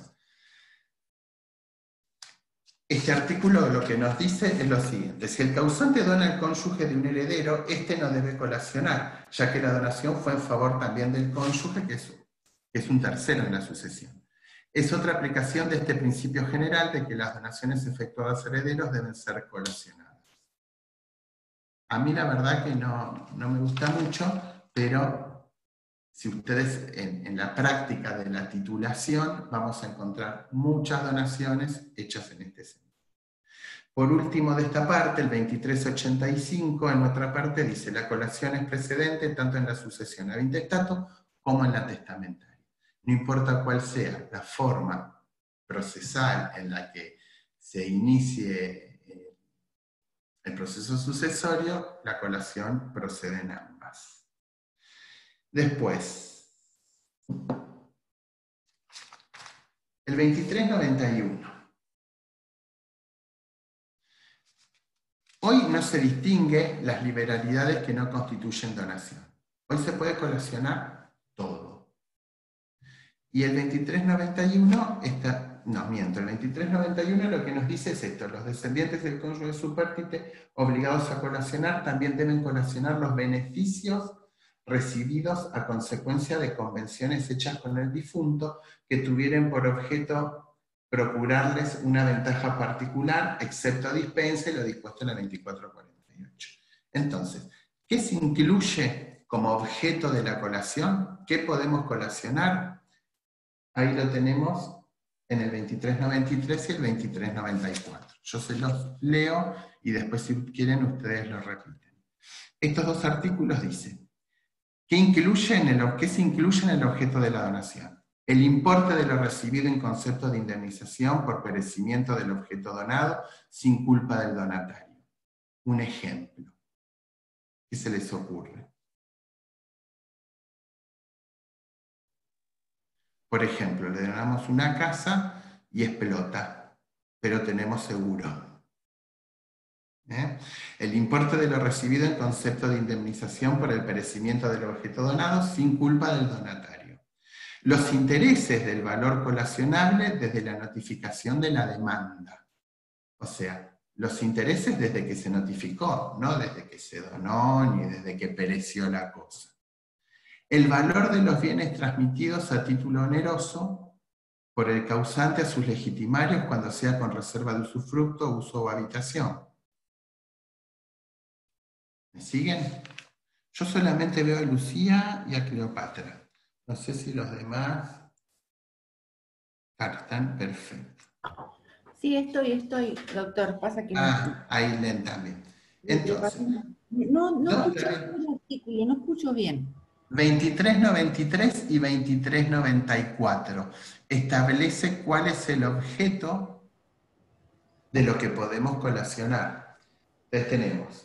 este artículo lo que nos dice es lo siguiente: si el causante dona al cónyuge de un heredero, este no debe colacionar, ya que la donación fue en favor también del cónyuge, que que es un tercero en la sucesión. Es otra aplicación de este principio general de que las donaciones efectuadas a herederos deben ser colacionadas. A mí la verdad que no me gusta mucho, pero si ustedes en la práctica de la titulación vamos a encontrar muchas donaciones hechas en este sentido. Por último de esta parte, el 2385, en otra parte dice, la colación es precedente tanto en la sucesión a intestato como en la testamentaria. No importa cuál sea la forma procesal en la que se inicie el proceso sucesorio, la colación procede en ambas. Después, el 2391. Hoy no se distingue las liberalidades que no constituyen donación. Hoy se puede colacionar todo. Y el 2391 el 2391 lo que nos dice es esto: los descendientes del cónyuge supérstite obligados a colacionar también deben colacionar los beneficios recibidos a consecuencia de convenciones hechas con el difunto que tuvieran por objeto procurarles una ventaja particular, excepto dispensa y lo dispuesto en la 2448. Entonces, ¿qué se incluye como objeto de la colación? ¿Qué podemos colacionar? Ahí lo tenemos en el 2393 y el 2394. Yo se los leo y después, si quieren, ustedes lo repiten. Estos dos artículos dicen, ¿qué se incluye en el objeto de la donación? El importe de lo recibido en concepto de indemnización por perecimiento del objeto donado sin culpa del donatario. Un ejemplo. ¿Qué se les ocurre? Por ejemplo, le donamos una casa y explota, pero tenemos seguro. El importe de lo recibido en concepto de indemnización por el perecimiento del objeto donado sin culpa del donatario. Los intereses del valor colacionable desde la notificación de la demanda. O sea, los intereses desde que se notificó, no desde que se donó ni desde que pereció la cosa. El valor de los bienes transmitidos a título oneroso por el causante a sus legitimarios cuando sea con reserva de usufructo, uso o habitación. ¿Me siguen? Yo solamente veo a Lucía y a Cleopatra. No sé si los demás están perfectos. Sí, estoy, doctor. Pasa que ahí leen también. Entonces, no escucho el artículo, no escucho bien. 2393 y 2394 establece cuál es el objeto de lo que podemos colacionar. Entonces tenemos.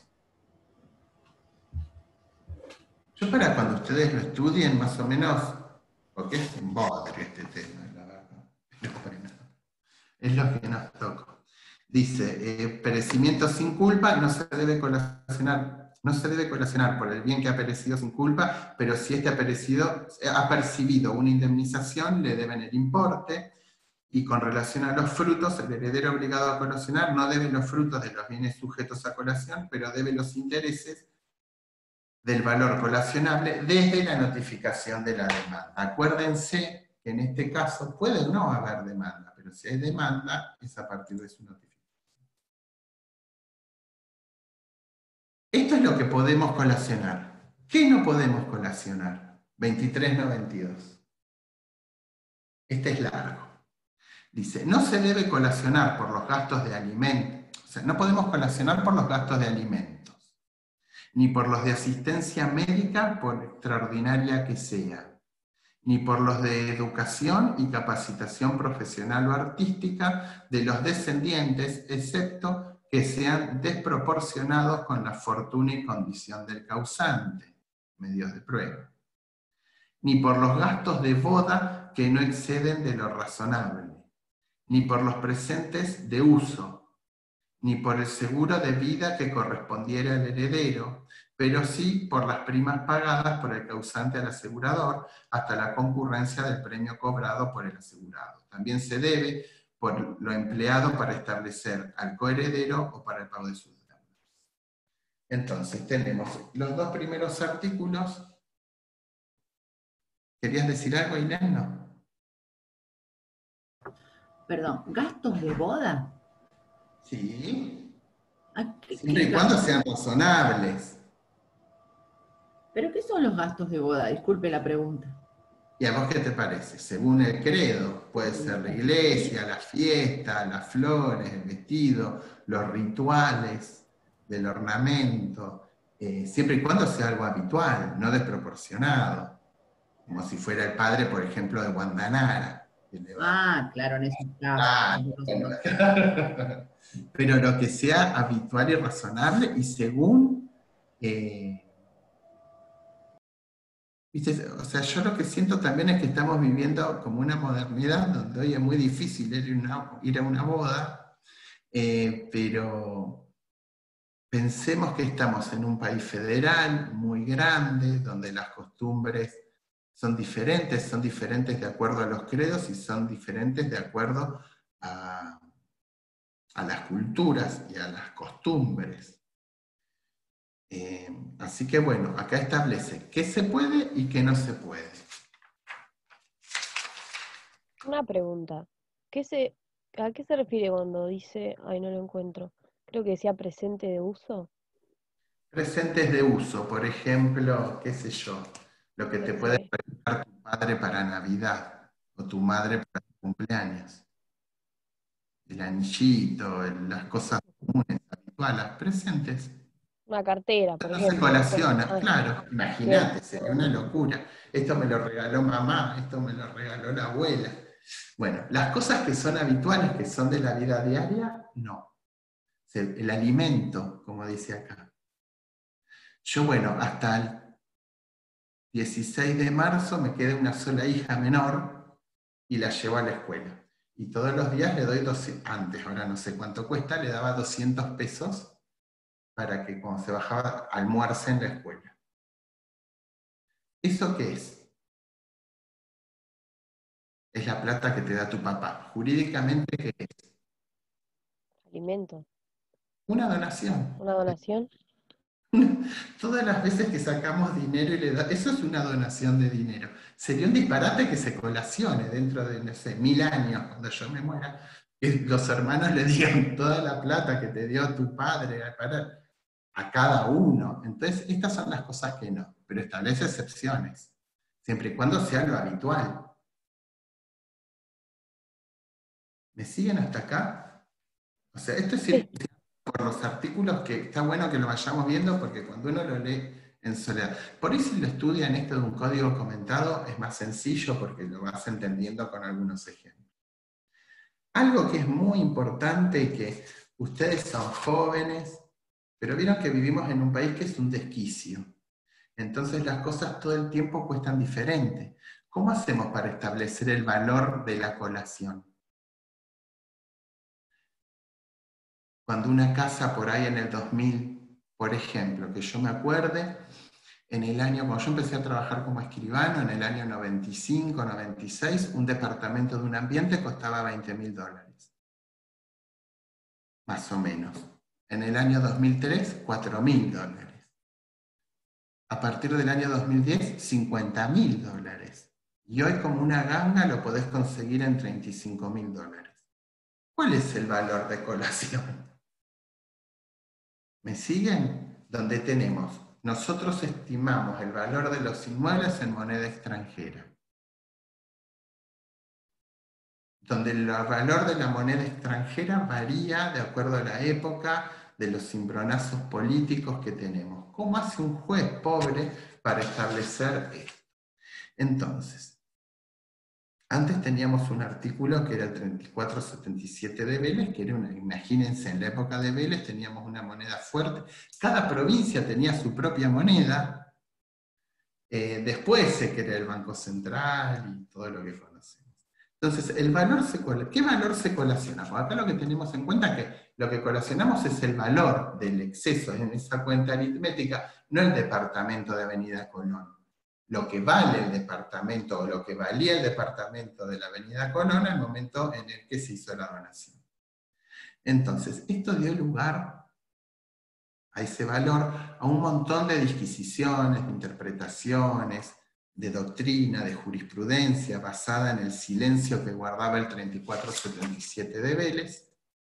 Yo para cuando ustedes lo estudien más o menos, porque es un bodrio este tema, la verdad, pero bueno, es lo que nos toca. Dice, perecimiento sin culpa no se debe colacionar por el bien que ha perecido sin culpa, pero si este ha percibido una indemnización, le deben el importe, y con relación a los frutos, el heredero obligado a colacionar no debe los frutos de los bienes sujetos a colación, pero debe los intereses del valor colacionable desde la notificación de la demanda. Acuérdense que en este caso puede no haber demanda, pero si hay demanda es a partir de su notificación. Esto es lo que podemos colacionar. ¿Qué no podemos colacionar? 2392. Este es largo. Dice, no se debe colacionar por los gastos de alimentos. O sea, no podemos colacionar por los gastos de alimentos, ni por los de asistencia médica, por extraordinaria que sea, ni por los de educación y capacitación profesional o artística de los descendientes, excepto que sean desproporcionados con la fortuna y condición del causante, medios de prueba, ni por los gastos de boda que no exceden de lo razonable, ni por los presentes de uso, ni por el seguro de vida que correspondiera al heredero, pero sí por las primas pagadas por el causante al asegurador hasta la concurrencia del premio cobrado por el asegurado. También se debe por lo empleado para establecer al coheredero o para el pago de sus deudas. Entonces tenemos los dos primeros artículos ¿Querías decir algo, Ailén? No. Perdón, ¿gastos de boda? Sí. ¿Qué Siempre y cuando gastos? sean razonables. ¿Pero qué son los gastos de boda? Disculpe la pregunta. ¿Y a vos qué te parece? Según el credo, puede ser la iglesia, la fiesta, las flores, el vestido, los rituales del ornamento, siempre y cuando sea algo habitual, no desproporcionado, como si fuera el padre, por ejemplo, de Guandanara. Que le va Ah, claro, en esos casos. a- Pero lo que sea habitual y razonable y según... ¿viste? O sea, yo lo que siento también es que estamos viviendo como una modernidad donde hoy es muy difícil ir a una boda, pero pensemos que estamos en un país federal muy grande, donde las costumbres son diferentes de acuerdo a los credos y son diferentes de acuerdo a, a las culturas y a las costumbres. Así que bueno, acá establece qué se puede y qué no se puede. Una pregunta. ¿A qué se refiere cuando dice, ay, no lo encuentro? Creo que decía presente de uso. Presentes de uso, por ejemplo, qué sé yo, lo que te puede Sí. regalar tu padre para Navidad o tu madre para tu cumpleaños. El anillito, las cosas comunes, habituales, presentes. Una cartera, por No se ejemplo, no sé. colaciona, Ah, claro, bien. imagínate, sería una locura. Esto me lo regaló mamá, esto me lo regaló la abuela. Bueno, las cosas que son habituales, que son de la vida diaria, no. El alimento, como dice acá. Yo, bueno, hasta el 16 de marzo me quedé una sola hija menor y la llevo a la escuela. Y todos los días le doy 200, antes, ahora no sé cuánto cuesta, le daba 200 pesos para que cuando se bajaba almuerce en la escuela. ¿Eso qué es? Es la plata que te da tu papá. Jurídicamente, ¿qué es? Alimento. Una donación. Una donación. Todas las veces que sacamos dinero y le da, eso es una donación de dinero. Sería un disparate que se colacione dentro de, no sé, 1000 años, cuando yo me muera, que los hermanos le digan toda la plata que te dio tu padre a cada uno. Entonces, estas son las cosas que no, pero establece excepciones, siempre y cuando sea lo habitual. ¿Me siguen hasta acá? O sea, esto es Sí. por los artículos que está bueno que lo vayamos viendo porque cuando uno lo lee en soledad. Por ahí si lo estudian esto de un código comentado es más sencillo porque lo vas entendiendo con algunos ejemplos. Algo que es muy importante y que ustedes son jóvenes, pero vieron que vivimos en un país que es un desquicio. Entonces las cosas todo el tiempo cuestan diferente. ¿Cómo hacemos para establecer el valor de la colación? Cuando una casa por ahí en el 2000, por ejemplo, que yo me acuerde, en el año, cuando yo empecé a trabajar como escribano, en el año 95, 96, un departamento de un ambiente costaba $20.000. Más o menos. En el año 2003, $4.000. A partir del año 2010, $50.000. Y hoy como una ganga lo podés conseguir en $35.000. ¿Cuál es el valor de colación? ¿Me siguen? Donde tenemos, nosotros estimamos el valor de los inmuebles en moneda extranjera. Donde el valor de la moneda extranjera varía de acuerdo a la época de los cimbronazos políticos que tenemos. ¿Cómo hace un juez pobre para establecer esto? Entonces, antes teníamos un artículo que era el 3477 de Vélez, que era imagínense, en la época de Vélez teníamos una moneda fuerte, cada provincia tenía su propia moneda, después se creó el Banco Central y todo lo que conocemos. Entonces, ¿qué valor se colaciona? Porque acá lo que tenemos en cuenta es que lo que colacionamos es el valor del exceso en esa cuenta aritmética, no el departamento de Avenida Colón. Lo que vale el departamento o lo que valía el departamento de la Avenida Colón al momento en el que se hizo la donación. Entonces, esto dio lugar a ese valor, a un montón de disquisiciones, de interpretaciones, de doctrina, de jurisprudencia, basada en el silencio que guardaba el 3477 de Vélez.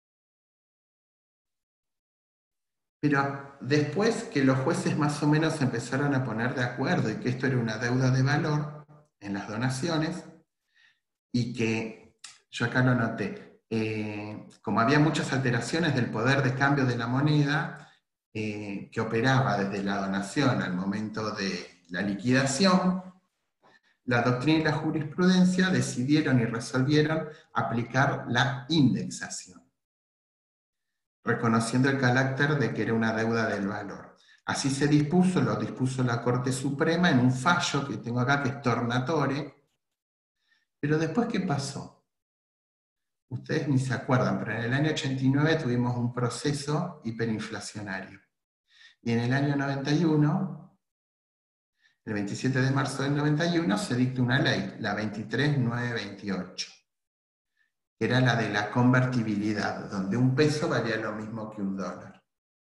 Pero después que los jueces más o menos se empezaron a poner de acuerdo y que esto era una deuda de valor en las donaciones, y que, yo acá lo noté, como había muchas alteraciones del poder de cambio de la moneda, que operaba desde la donación al momento de la liquidación, la doctrina y la jurisprudencia decidieron y resolvieron aplicar la indexación, reconociendo el carácter de que era una deuda del valor. Así se dispuso, lo dispuso la Corte Suprema en un fallo que tengo acá, que es Tornatore. Pero después, ¿qué pasó? Ustedes ni se acuerdan, pero en el año 89 tuvimos un proceso hiperinflacionario. Y en el año 91, el 27 de marzo del 91, se dicta una ley, la 23928, que era la de la convertibilidad, donde un peso valía lo mismo que un dólar.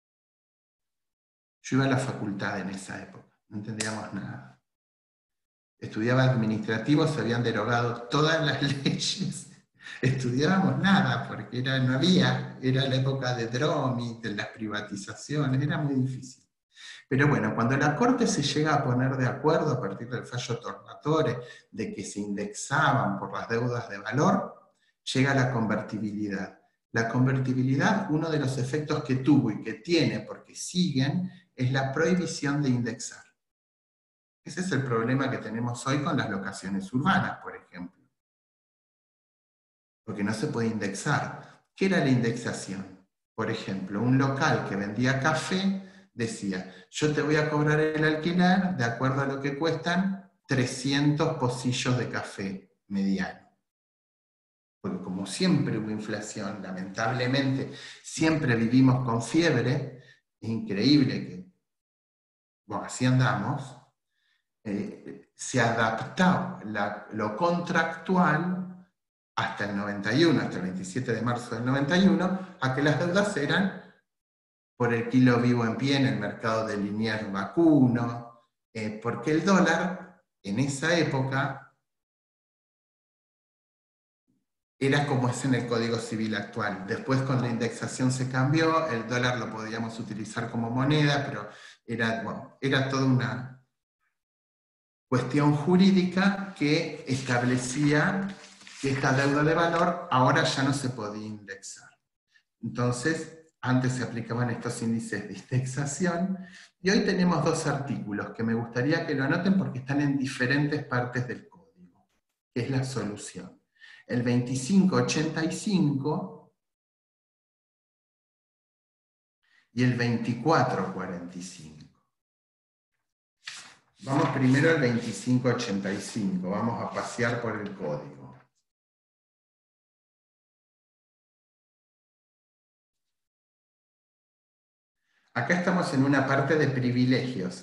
Yo iba a la facultad en esa época, no entendíamos nada. Estudiaba administrativo, se habían derogado todas las leyes. Estudiábamos nada, porque no había, era la época de Dromi, de las privatizaciones, era muy difícil. Pero bueno, cuando la Corte se llega a poner de acuerdo a partir del fallo Tornatore de que se indexaban por las deudas de valor, llega la convertibilidad. La convertibilidad, uno de los efectos que tuvo y que tiene, porque siguen, es la prohibición de indexar. Ese es el problema que tenemos hoy con las locaciones urbanas, por ejemplo. Porque no se puede indexar. ¿Qué era la indexación? Por ejemplo, un local que vendía café decía, yo te voy a cobrar el alquiler de acuerdo a lo que cuestan 300 pocillos de café mediano. Porque como siempre hubo inflación, lamentablemente, siempre vivimos con fiebre, es increíble que, bueno, así andamos, se adaptó lo contractual hasta el 91, hasta el 27 de marzo del 91, a que las deudas eran por el kilo vivo en pie en el mercado de Liniers vacuno, porque el dólar en esa época era como es en el Código Civil actual. Después con la indexación se cambió, el dólar lo podíamos utilizar como moneda, pero era toda una cuestión jurídica que establecía que esta deuda de valor ahora ya no se podía indexar. Entonces, antes se aplicaban estos índices de indexación, y hoy tenemos dos artículos que me gustaría que lo anoten porque están en diferentes partes del código, que es la solución. El 2585 y el 2445. Vamos primero al 2585, vamos a pasear por el código. Acá estamos en una parte de privilegios,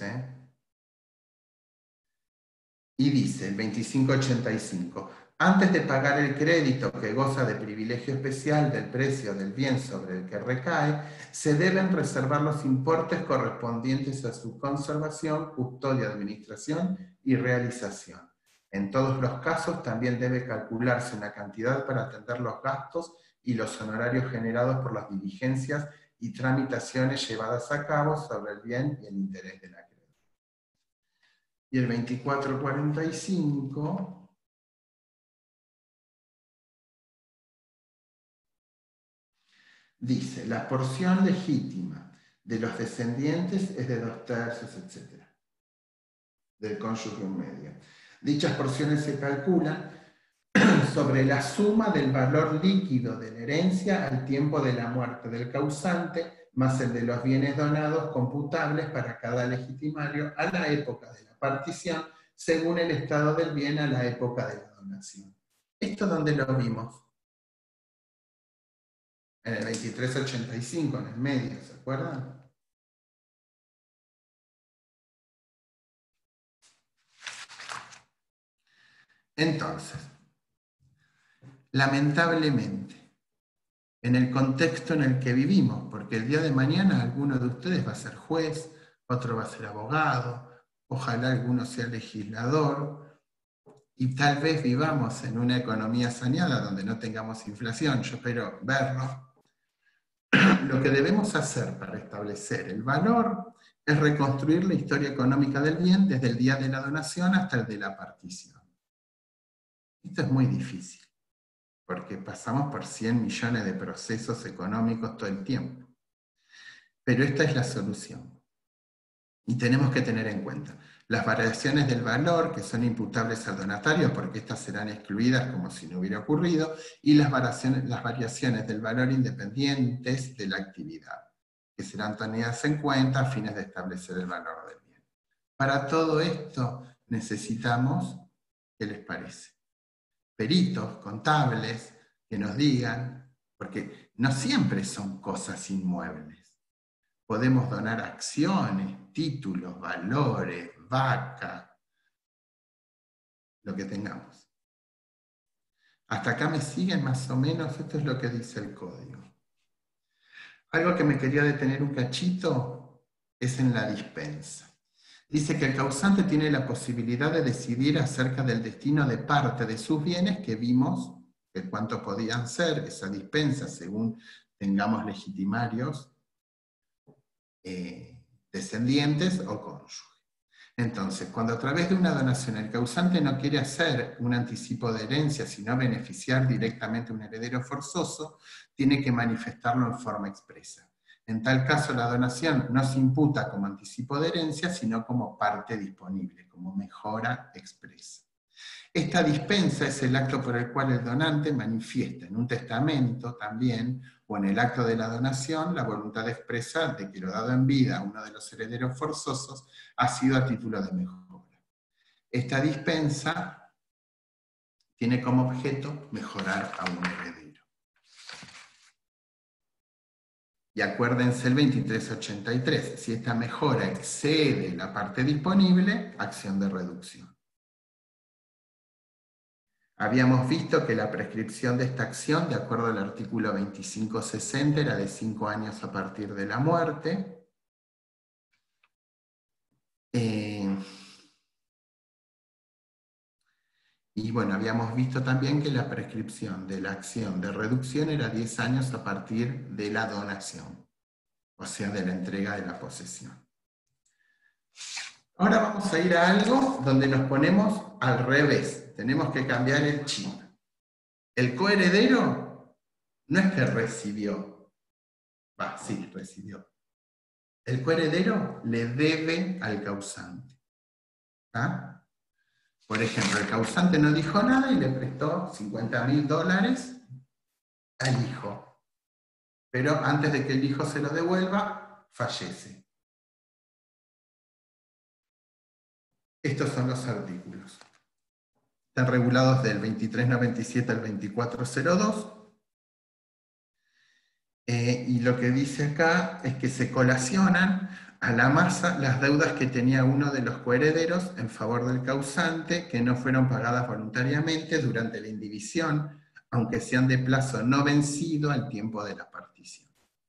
Y dice el 2585, antes de pagar el crédito que goza de privilegio especial del precio del bien sobre el que recae, se deben reservar los importes correspondientes a su conservación, custodia, administración y realización. En todos los casos también debe calcularse una cantidad para atender los gastos y los honorarios generados por las diligencias y tramitaciones llevadas a cabo sobre el bien y el interés del acreedor. Y el 2445 dice, la porción legítima de los descendientes es de 2/3, etc., del cónyuge un medio. Dichas porciones se calculan sobre la suma del valor líquido de la herencia al tiempo de la muerte del causante, más el de los bienes donados computables para cada legitimario a la época de la partición, según el estado del bien a la época de la donación. ¿Esto dónde lo vimos? En el 2385, en el medio, ¿se acuerdan? Entonces, lamentablemente, en el contexto en el que vivimos, porque el día de mañana alguno de ustedes va a ser juez, otro va a ser abogado, ojalá alguno sea legislador, y tal vez vivamos en una economía saneada donde no tengamos inflación, yo espero verlo. Lo que debemos hacer para establecer el valor es reconstruir la historia económica del bien desde el día de la donación hasta el de la partición. Esto es muy difícil, porque pasamos por 100 millones de procesos económicos todo el tiempo. Pero esta es la solución. Y tenemos que tener en cuenta las variaciones del valor que son imputables al donatario, porque estas serán excluidas como si no hubiera ocurrido, y las variaciones del valor independientes de la actividad, que serán tenidas en cuenta a fines de establecer el valor del bien. Para todo esto necesitamos, ¿qué les parece? Peritos, contables, que nos digan, porque no siempre son cosas inmuebles. Podemos donar acciones, títulos, valores, vaca, lo que tengamos. Hasta acá me siguen más o menos, esto es lo que dice el código. Algo que me quería detener un cachito es en la dispensa. Dice que el causante tiene la posibilidad de decidir acerca del destino de parte de sus bienes, que vimos de cuánto podían ser esa dispensa según tengamos legitimarios, descendientes o cónyuges. Entonces, cuando a través de una donación el causante no quiere hacer un anticipo de herencia, sino beneficiar directamente a un heredero forzoso, tiene que manifestarlo en forma expresa. En tal caso, la donación no se imputa como anticipo de herencia, sino como parte disponible, como mejora expresa. Esta dispensa es el acto por el cual el donante manifiesta en un testamento también, o en el acto de la donación, la voluntad expresa de que lo dado en vida a uno de los herederos forzosos ha sido a título de mejora. Esta dispensa tiene como objeto mejorar a un heredero. Y acuérdense el 2383, si esta mejora excede la parte disponible, acción de reducción. Habíamos visto que la prescripción de esta acción, de acuerdo al artículo 2560, era de 5 años a partir de la muerte. Y bueno, habíamos visto también que la prescripción de la acción de reducción era 10 años a partir de la donación, o sea, de la entrega de la posesión. Ahora vamos a ir a algo donde nos ponemos al revés. Tenemos que cambiar el chip. El coheredero no es que recibió, sí, recibió. El coheredero le debe al causante. ¿Ah? Por ejemplo, el causante no dijo nada y le prestó $50.000 al hijo. Pero antes de que el hijo se lo devuelva, fallece. Estos son los artículos. Están regulados del 2397 al 2402. Y lo que dice acá es que se colacionan a la masa las deudas que tenía uno de los coherederos en favor del causante que no fueron pagadas voluntariamente durante la indivisión, aunque sean de plazo no vencido al tiempo de la partición.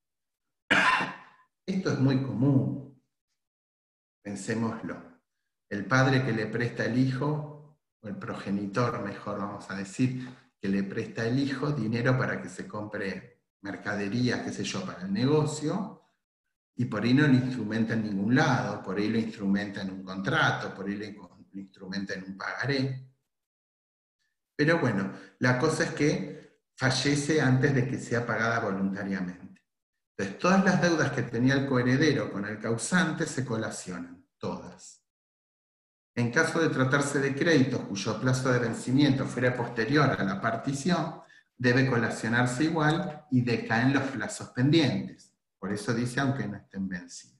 Esto es muy común. Pensémoslo. El padre que le presta al hijo, o el progenitor, mejor vamos a decir, que le presta al hijo dinero para que se compre mercadería, qué sé yo, para el negocio, y por ahí no lo instrumenta en ningún lado, por ahí lo instrumenta en un contrato, por ahí lo instrumenta en un pagaré. Pero bueno, la cosa es que fallece antes de que sea pagada voluntariamente. Entonces, todas las deudas que tenía el coheredero con el causante se colacionan, todas. En caso de tratarse de créditos cuyo plazo de vencimiento fuera posterior a la partición, debe colacionarse igual y decaen los plazos pendientes. Por eso dice aunque no estén vencidos.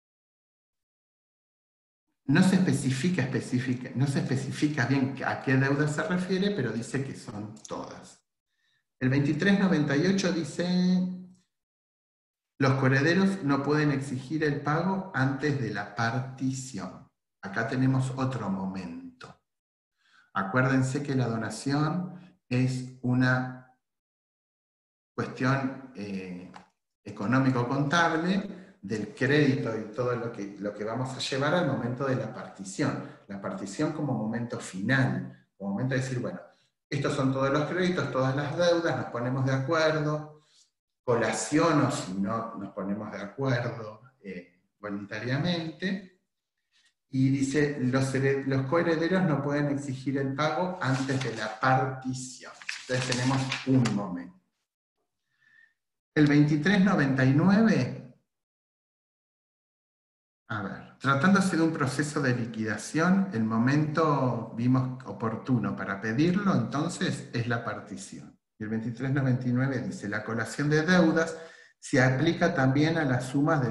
No se especifica bien a qué deuda se refiere, pero dice que son todas. El 2398 dice: los coherederos no pueden exigir el pago antes de la partición. Acá tenemos otro momento. Acuérdense que la donación es una cuestión económico-contable del crédito y todo lo que vamos a llevar al momento de la partición. La partición como momento final, como momento de decir, bueno, estos son todos los créditos, todas las deudas, nos ponemos de acuerdo, colaciono si no nos ponemos de acuerdo voluntariamente. Y dice, los coherederos no pueden exigir el pago antes de la partición. Entonces tenemos un momento. El 2399, a ver, tratándose de un proceso de liquidación, el momento vimos oportuno para pedirlo, entonces es la partición. Y el 2399 dice, la colación de deudas se aplica también a las sumas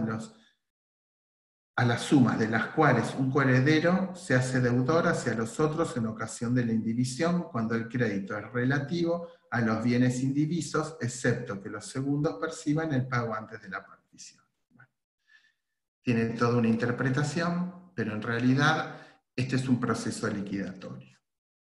de las cuales un coheredero se hace deudor hacia los otros en ocasión de la indivisión cuando el crédito es relativo a los bienes indivisos, excepto que los segundos perciban el pago antes de la partición. Bueno, tiene toda una interpretación, pero en realidad este es un proceso liquidatorio.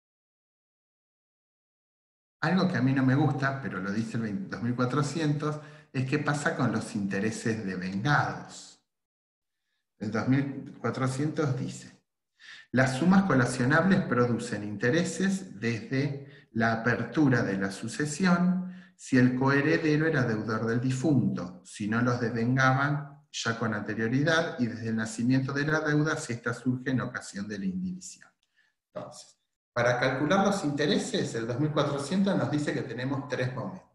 Algo que a mí no me gusta, pero lo dice el 2400, es qué pasa con los intereses devengados. El 2400 dice, las sumas colacionables producen intereses desde la apertura de la sucesión si el coheredero era deudor del difunto, si no los devengaban ya con anterioridad y desde el nacimiento de la deuda si ésta surge en ocasión de la indivisión. Entonces, para calcular los intereses, el 2400 nos dice que tenemos 3 momentos.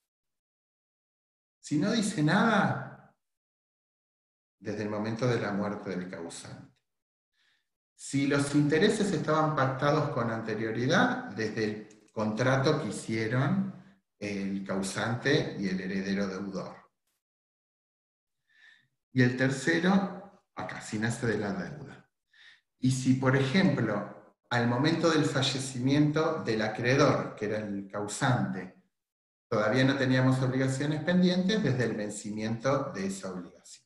Si no dice nada, desde el momento de la muerte del causante. Si los intereses estaban pactados con anterioridad, desde el contrato que hicieron el causante y el heredero deudor. Y el tercero, acá, si nace de la deuda. Y si, por ejemplo, al momento del fallecimiento del acreedor, que era el causante, todavía no teníamos obligaciones pendientes, desde el vencimiento de esa obligación.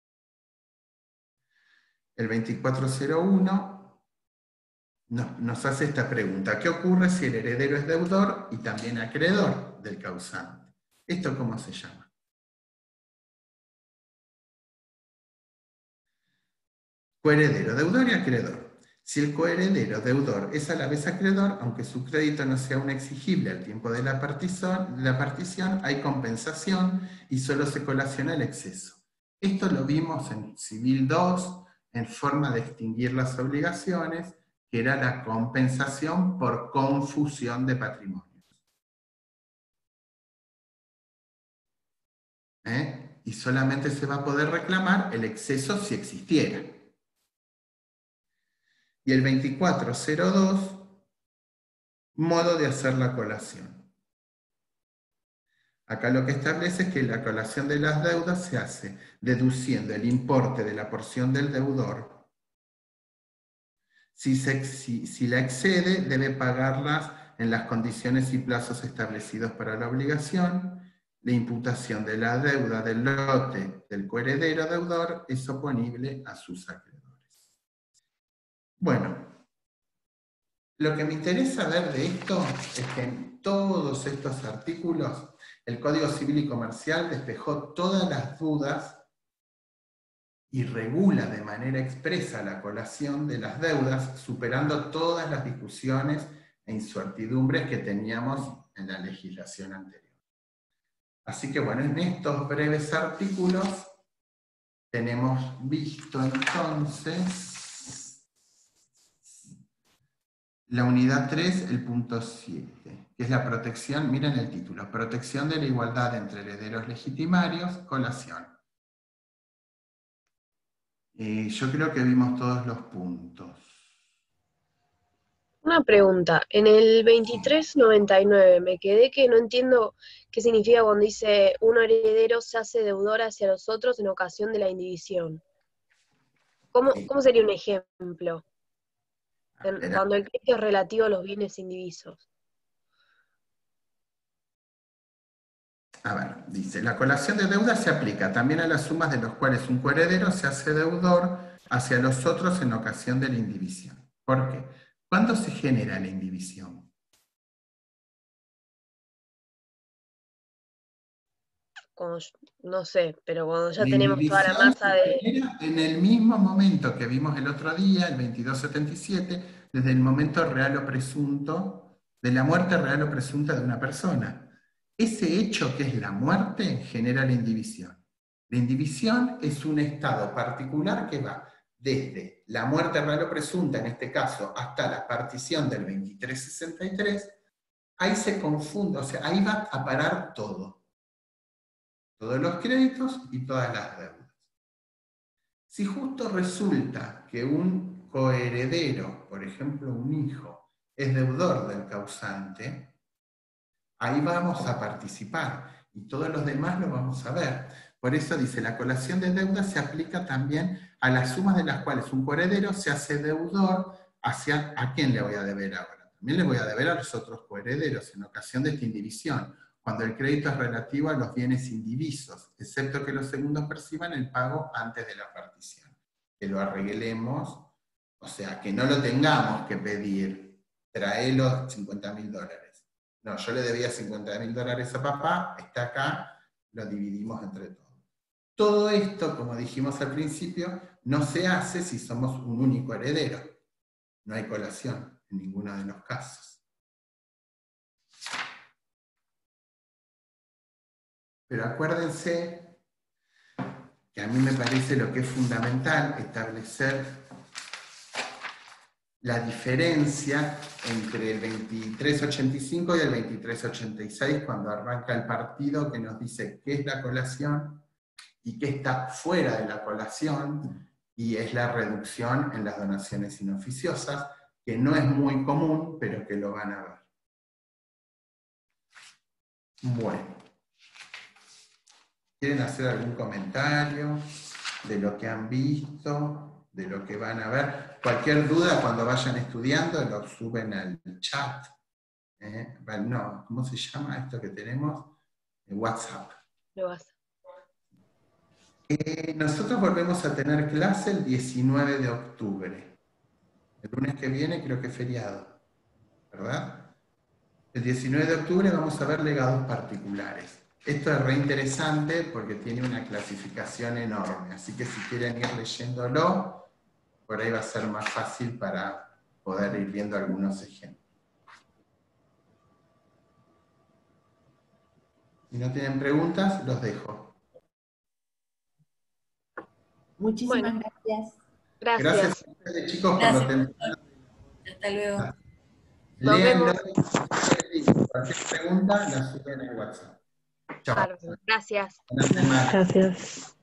El 2401 nos hace esta pregunta. ¿Qué ocurre si el heredero es deudor y también acreedor del causante? ¿Esto cómo se llama? Coheredero, deudor y acreedor. Si el coheredero deudor es a la vez acreedor, aunque su crédito no sea un exigible al tiempo de la partición, hay compensación y solo se colaciona el exceso. Esto lo vimos en Civil 2, en forma de extinguir las obligaciones, que era la compensación por confusión de patrimonios. Y solamente se va a poder reclamar el exceso si existiera. Y el 2402, modo de hacer la colación. Acá lo que establece es que la colación de las deudas se hace deduciendo el importe de la porción del deudor. Si la excede, debe pagarlas en las condiciones y plazos establecidos para la obligación. La imputación de la deuda del lote del coheredero deudor es oponible a sus acreedores. Bueno, lo que me interesa ver de esto es que en todos estos artículos el Código Civil y Comercial despejó todas las dudas y regula de manera expresa la colación de las deudas, superando todas las discusiones e incertidumbres que teníamos en la legislación anterior. Así que bueno, en estos breves artículos tenemos visto entonces la unidad 3, el punto 7, que es la protección, miren el título, protección de la igualdad entre herederos legitimarios, colación. Yo creo que vimos todos los puntos. Una pregunta, en el 2399 me quedé que no entiendo qué significa cuando dice un heredero se hace deudor hacia los otros en ocasión de la indivisión. ¿Cómo sería un ejemplo? Cuando el crédito es relativo a los bienes indivisos. A ver, dice, la colación de deuda se aplica también a las sumas de los cuales un coheredero se hace deudor hacia los otros en ocasión de la indivisión. ¿Por qué? ¿Cuándo se genera la indivisión? no sé, pero cuando ya La tenemos toda la indivisión masa se de... genera en el mismo momento que vimos el otro día, el 2277, desde el momento real o presunto, de la muerte real o presunta de una persona. Ese hecho que es la muerte genera la indivisión. La indivisión es un estado particular que va desde la muerte real o presunta, en este caso, hasta la partición del 2363. Ahí se confunde, o sea, ahí va a parar todo. Todos los créditos y todas las deudas. Si justo resulta que un coheredero, por ejemplo un hijo, es deudor del causante, ahí vamos a participar y todos los demás lo vamos a ver. Por eso dice, la colación de deuda se aplica también a las sumas de las cuales un coheredero se hace deudor hacia ¿a quién le voy a deber ahora? También le voy a deber a los otros coherederos en ocasión de esta indivisión, cuando el crédito es relativo a los bienes indivisos, excepto que los segundos perciban el pago antes de la partición. Que lo arreglemos, o sea, que no lo tengamos que pedir, trae los $50.000. No, yo le debía $50.000 a papá, está acá, lo dividimos entre todos. Todo esto, como dijimos al principio, no se hace si somos un único heredero. No hay colación en ninguno de los casos. Pero acuérdense que a mí me parece lo que es fundamental establecer la diferencia entre el 2385 y el 2386 cuando arranca el partido, que nos dice qué es la colación y qué está fuera de la colación, y es la reducción en las donaciones inoficiosas, que no es muy común, pero que lo van a ver. Bueno. ¿Quieren hacer algún comentario de lo que han visto, de lo que van a ver? Cualquier duda cuando vayan estudiando lo suben al chat. No, ¿cómo se llama esto que tenemos? WhatsApp. Nosotros volvemos a tener clase el 19 de octubre. El lunes que viene creo que es feriado, ¿verdad? El 19 de octubre vamos a ver legados particulares. Esto es re interesante porque tiene una clasificación enorme, así que si quieren ir leyéndolo, por ahí va a ser más fácil para poder ir viendo algunos ejemplos. Si no tienen preguntas, los dejo. Muchísimas gracias. Gracias a ustedes, chicos, por lo temprano. Hasta luego. Léanlo. Cualquier pregunta la suben en WhatsApp. Chao. Gracias. Buenas semanas. Gracias.